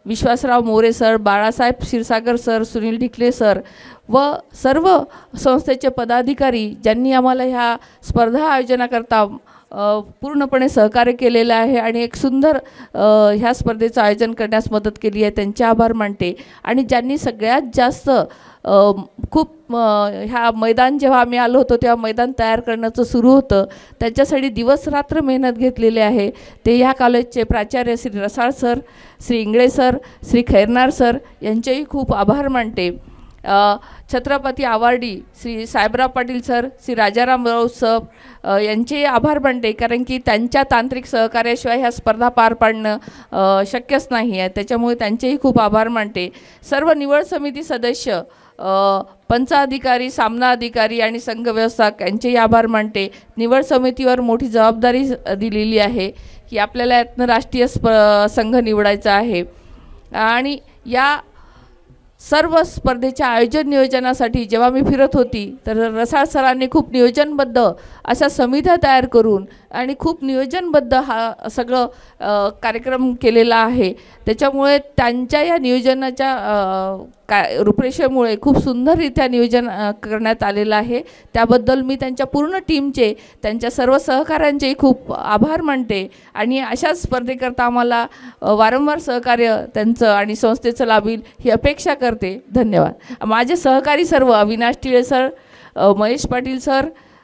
Vishwasrao More sir, Balasaheb Kshirsagar sir, Sunil Dhikale sir व सर्व संस्थेचे पदाधिकारी ज्यांनी आम्हाला ह्या स्पर्धा आयोजनाकरता पूर्णपणे सहकार्य केलेलं आहे आणि एक सुंदर ह्या स्पर्धेचं आयोजन करण्यास मदत केली आहे, त्यांचे आभार मानते. आणि ज्यांनी सगळ्यात जास्त खूप ह्या मैदान जेव्हा आम्ही आलो होतो तेव्हा मैदान तयार करण्याचं सुरू होतं, त्याच्यासाठी दिवसरात्र मेहनत घेतलेली आहे, ते ह्या कॉलेजचे प्राचार्य Shri Rasal sir, Shri Ingale sir, Shri Khairnar sir यांचेही खूप आभार मानते. Chhatrapati awardee Shri Sahebrao Patil sir, Shri Rajaram Raut sir यांचे आभार मानते, कारण की त्यांच्या तांत्रिक सहकार्याशिवाय ह्या स्पर्धा पार पाडणं शक्यच नाही आहे, त्याच्यामुळे त्यांचेही खूप आभार मानते. सर्व निवड समिती सदस्य, पंच अधिकारी, सामना अधिकारी आणि संघ व्यवस्थापक यांचेही आभार मानते. निवड समितीवर मोठी जबाबदारी दिलेली आहे की आपल्याला यातनं राष्ट्रीय संघ निवडायचा आहे आणि या सर्व स्पर्धेच्या आयोजन नियोजनासाठी जेव्हा मी फिरत होती तर रसाळ सरांनी खूप नियोजनबद्ध अशा समित्या तयार करून आणि खूप नियोजनबद्ध हा सगळं कार्यक्रम केलेला आहे, त्याच्यामुळे त्यांच्या या नियोजनाच्या रूपरेषेमुळे खूप सुंदररित्या नियोजन करण्यात आलेलं आहे. त्याबद्दल मी त्यांच्या पूर्ण टीमचे, त्यांच्या सर्व सहकाऱ्यांचेही खूप आभार मानते आणि अशाच स्पर्धेकरता आम्हाला वारंवार सहकार्य त्यांचं आणि संस्थेचं लाभेल ही अपेक्षा करते. धन्यवाद. माझे सहकारी सर्व अविनाश टिळे सर, महेश पाटील सर,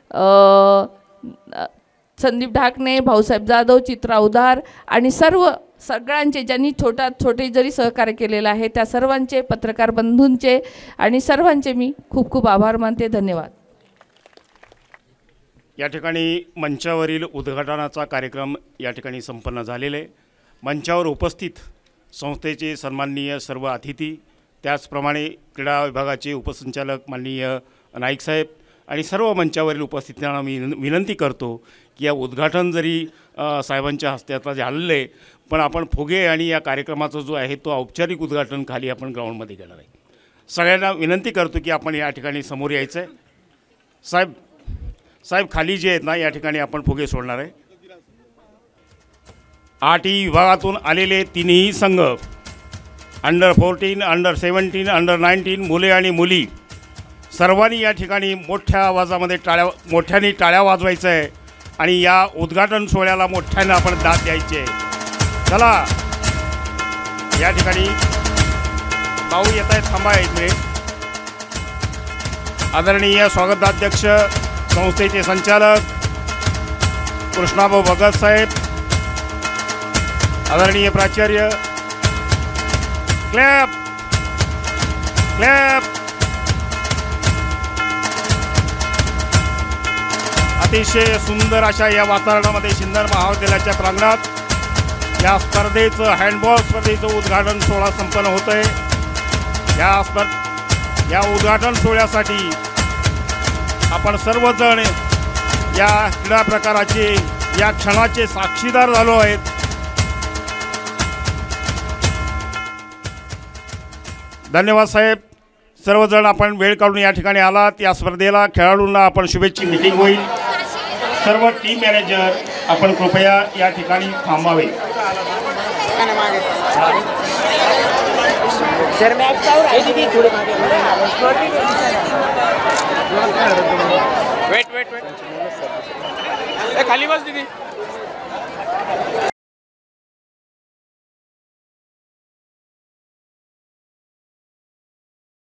संदीप ढाकणे, भाऊसाहेब जाधव, चित्रा उदार आणि सगळ्यांचे ज्यांनी छोटे जरी सहकार्य केलेलं आहे त्या सर्वांचे, पत्रकार बंधूंचे आणि सर्वांचे मी खूप खूप आभार मानते. धन्यवाद. या ठिकाणी मंचावरील उद्घाटनाचा कार्यक्रम या ठिकाणी संपन्न झालेले. मंचावर उपस्थित संस्थेचे सन्माननीय सर्व अतिथी, त्याचप्रमाणे क्रीडा विभागाचे उपसंचालक माननीय नाईक साहेब आणि सर्व मंचावरील उपस्थितांना मी विनंती करतो की या उद्घाटन जरी साहेबांच्या हस्ते आता झालेलं आहे, पण आपण फुगे आणि या कार्यक्रमाचा जो आहे तो औपचारिक उद्घाटन खाली आपण ग्राउंडमध्ये घेणार आहे. सगळ्यांना विनंती करतो की आपण या ठिकाणी समोर यायचं आहे. साहेब खाली जे आहेत ना या ठिकाणी आपण फुगे सोडणार आहे. 8 विभागातून आलेले तिन्ही संघ, अंडर 14, अंडर 17, अंडर 19, मुले आणि मुली, सर्वांनी या ठिकाणी मोठ्याने टाळ्या वाजवायचं आहे आणि या उद्घाटन सोहळ्याला मोठ्यानं आपण दाद द्यायची आहे. चला या ठिकाणी भाऊ येत आहेत, थांबा एक मिनिट. आदरणीय स्वागताध्यक्ष संस्थेचे संचालक कृष्णाभाऊ भगत साहेब, आदरणीय प्राचार्य, क्लॅप क्लॅप. अतिशय सुंदर अशा या वातावरणामध्ये सिन्नर महाविद्यालयाच्या प्रांगणात या स्पर्धेचं, हँडबॉल स्पर्धेचं उद्घाटन सोहळा संपन्न होत आहे. या उद्घाटन सोहळ्यासाठी आपण सर्वजण या क्रीडा प्रकाराचे, या क्षणाचे साक्षीदार झालो आहेत. धन्यवाद साहेब. सर्वजण आपण वेळ काढून या ठिकाणी आलात. या स्पर्धेला खेळाडूंना आपण शुभेच्छा. मीटिंग होईल. सर्व टीम मॅनेजर आपण कृपया या ठिकाणी थांबावे. वेट खाली बस दीदी.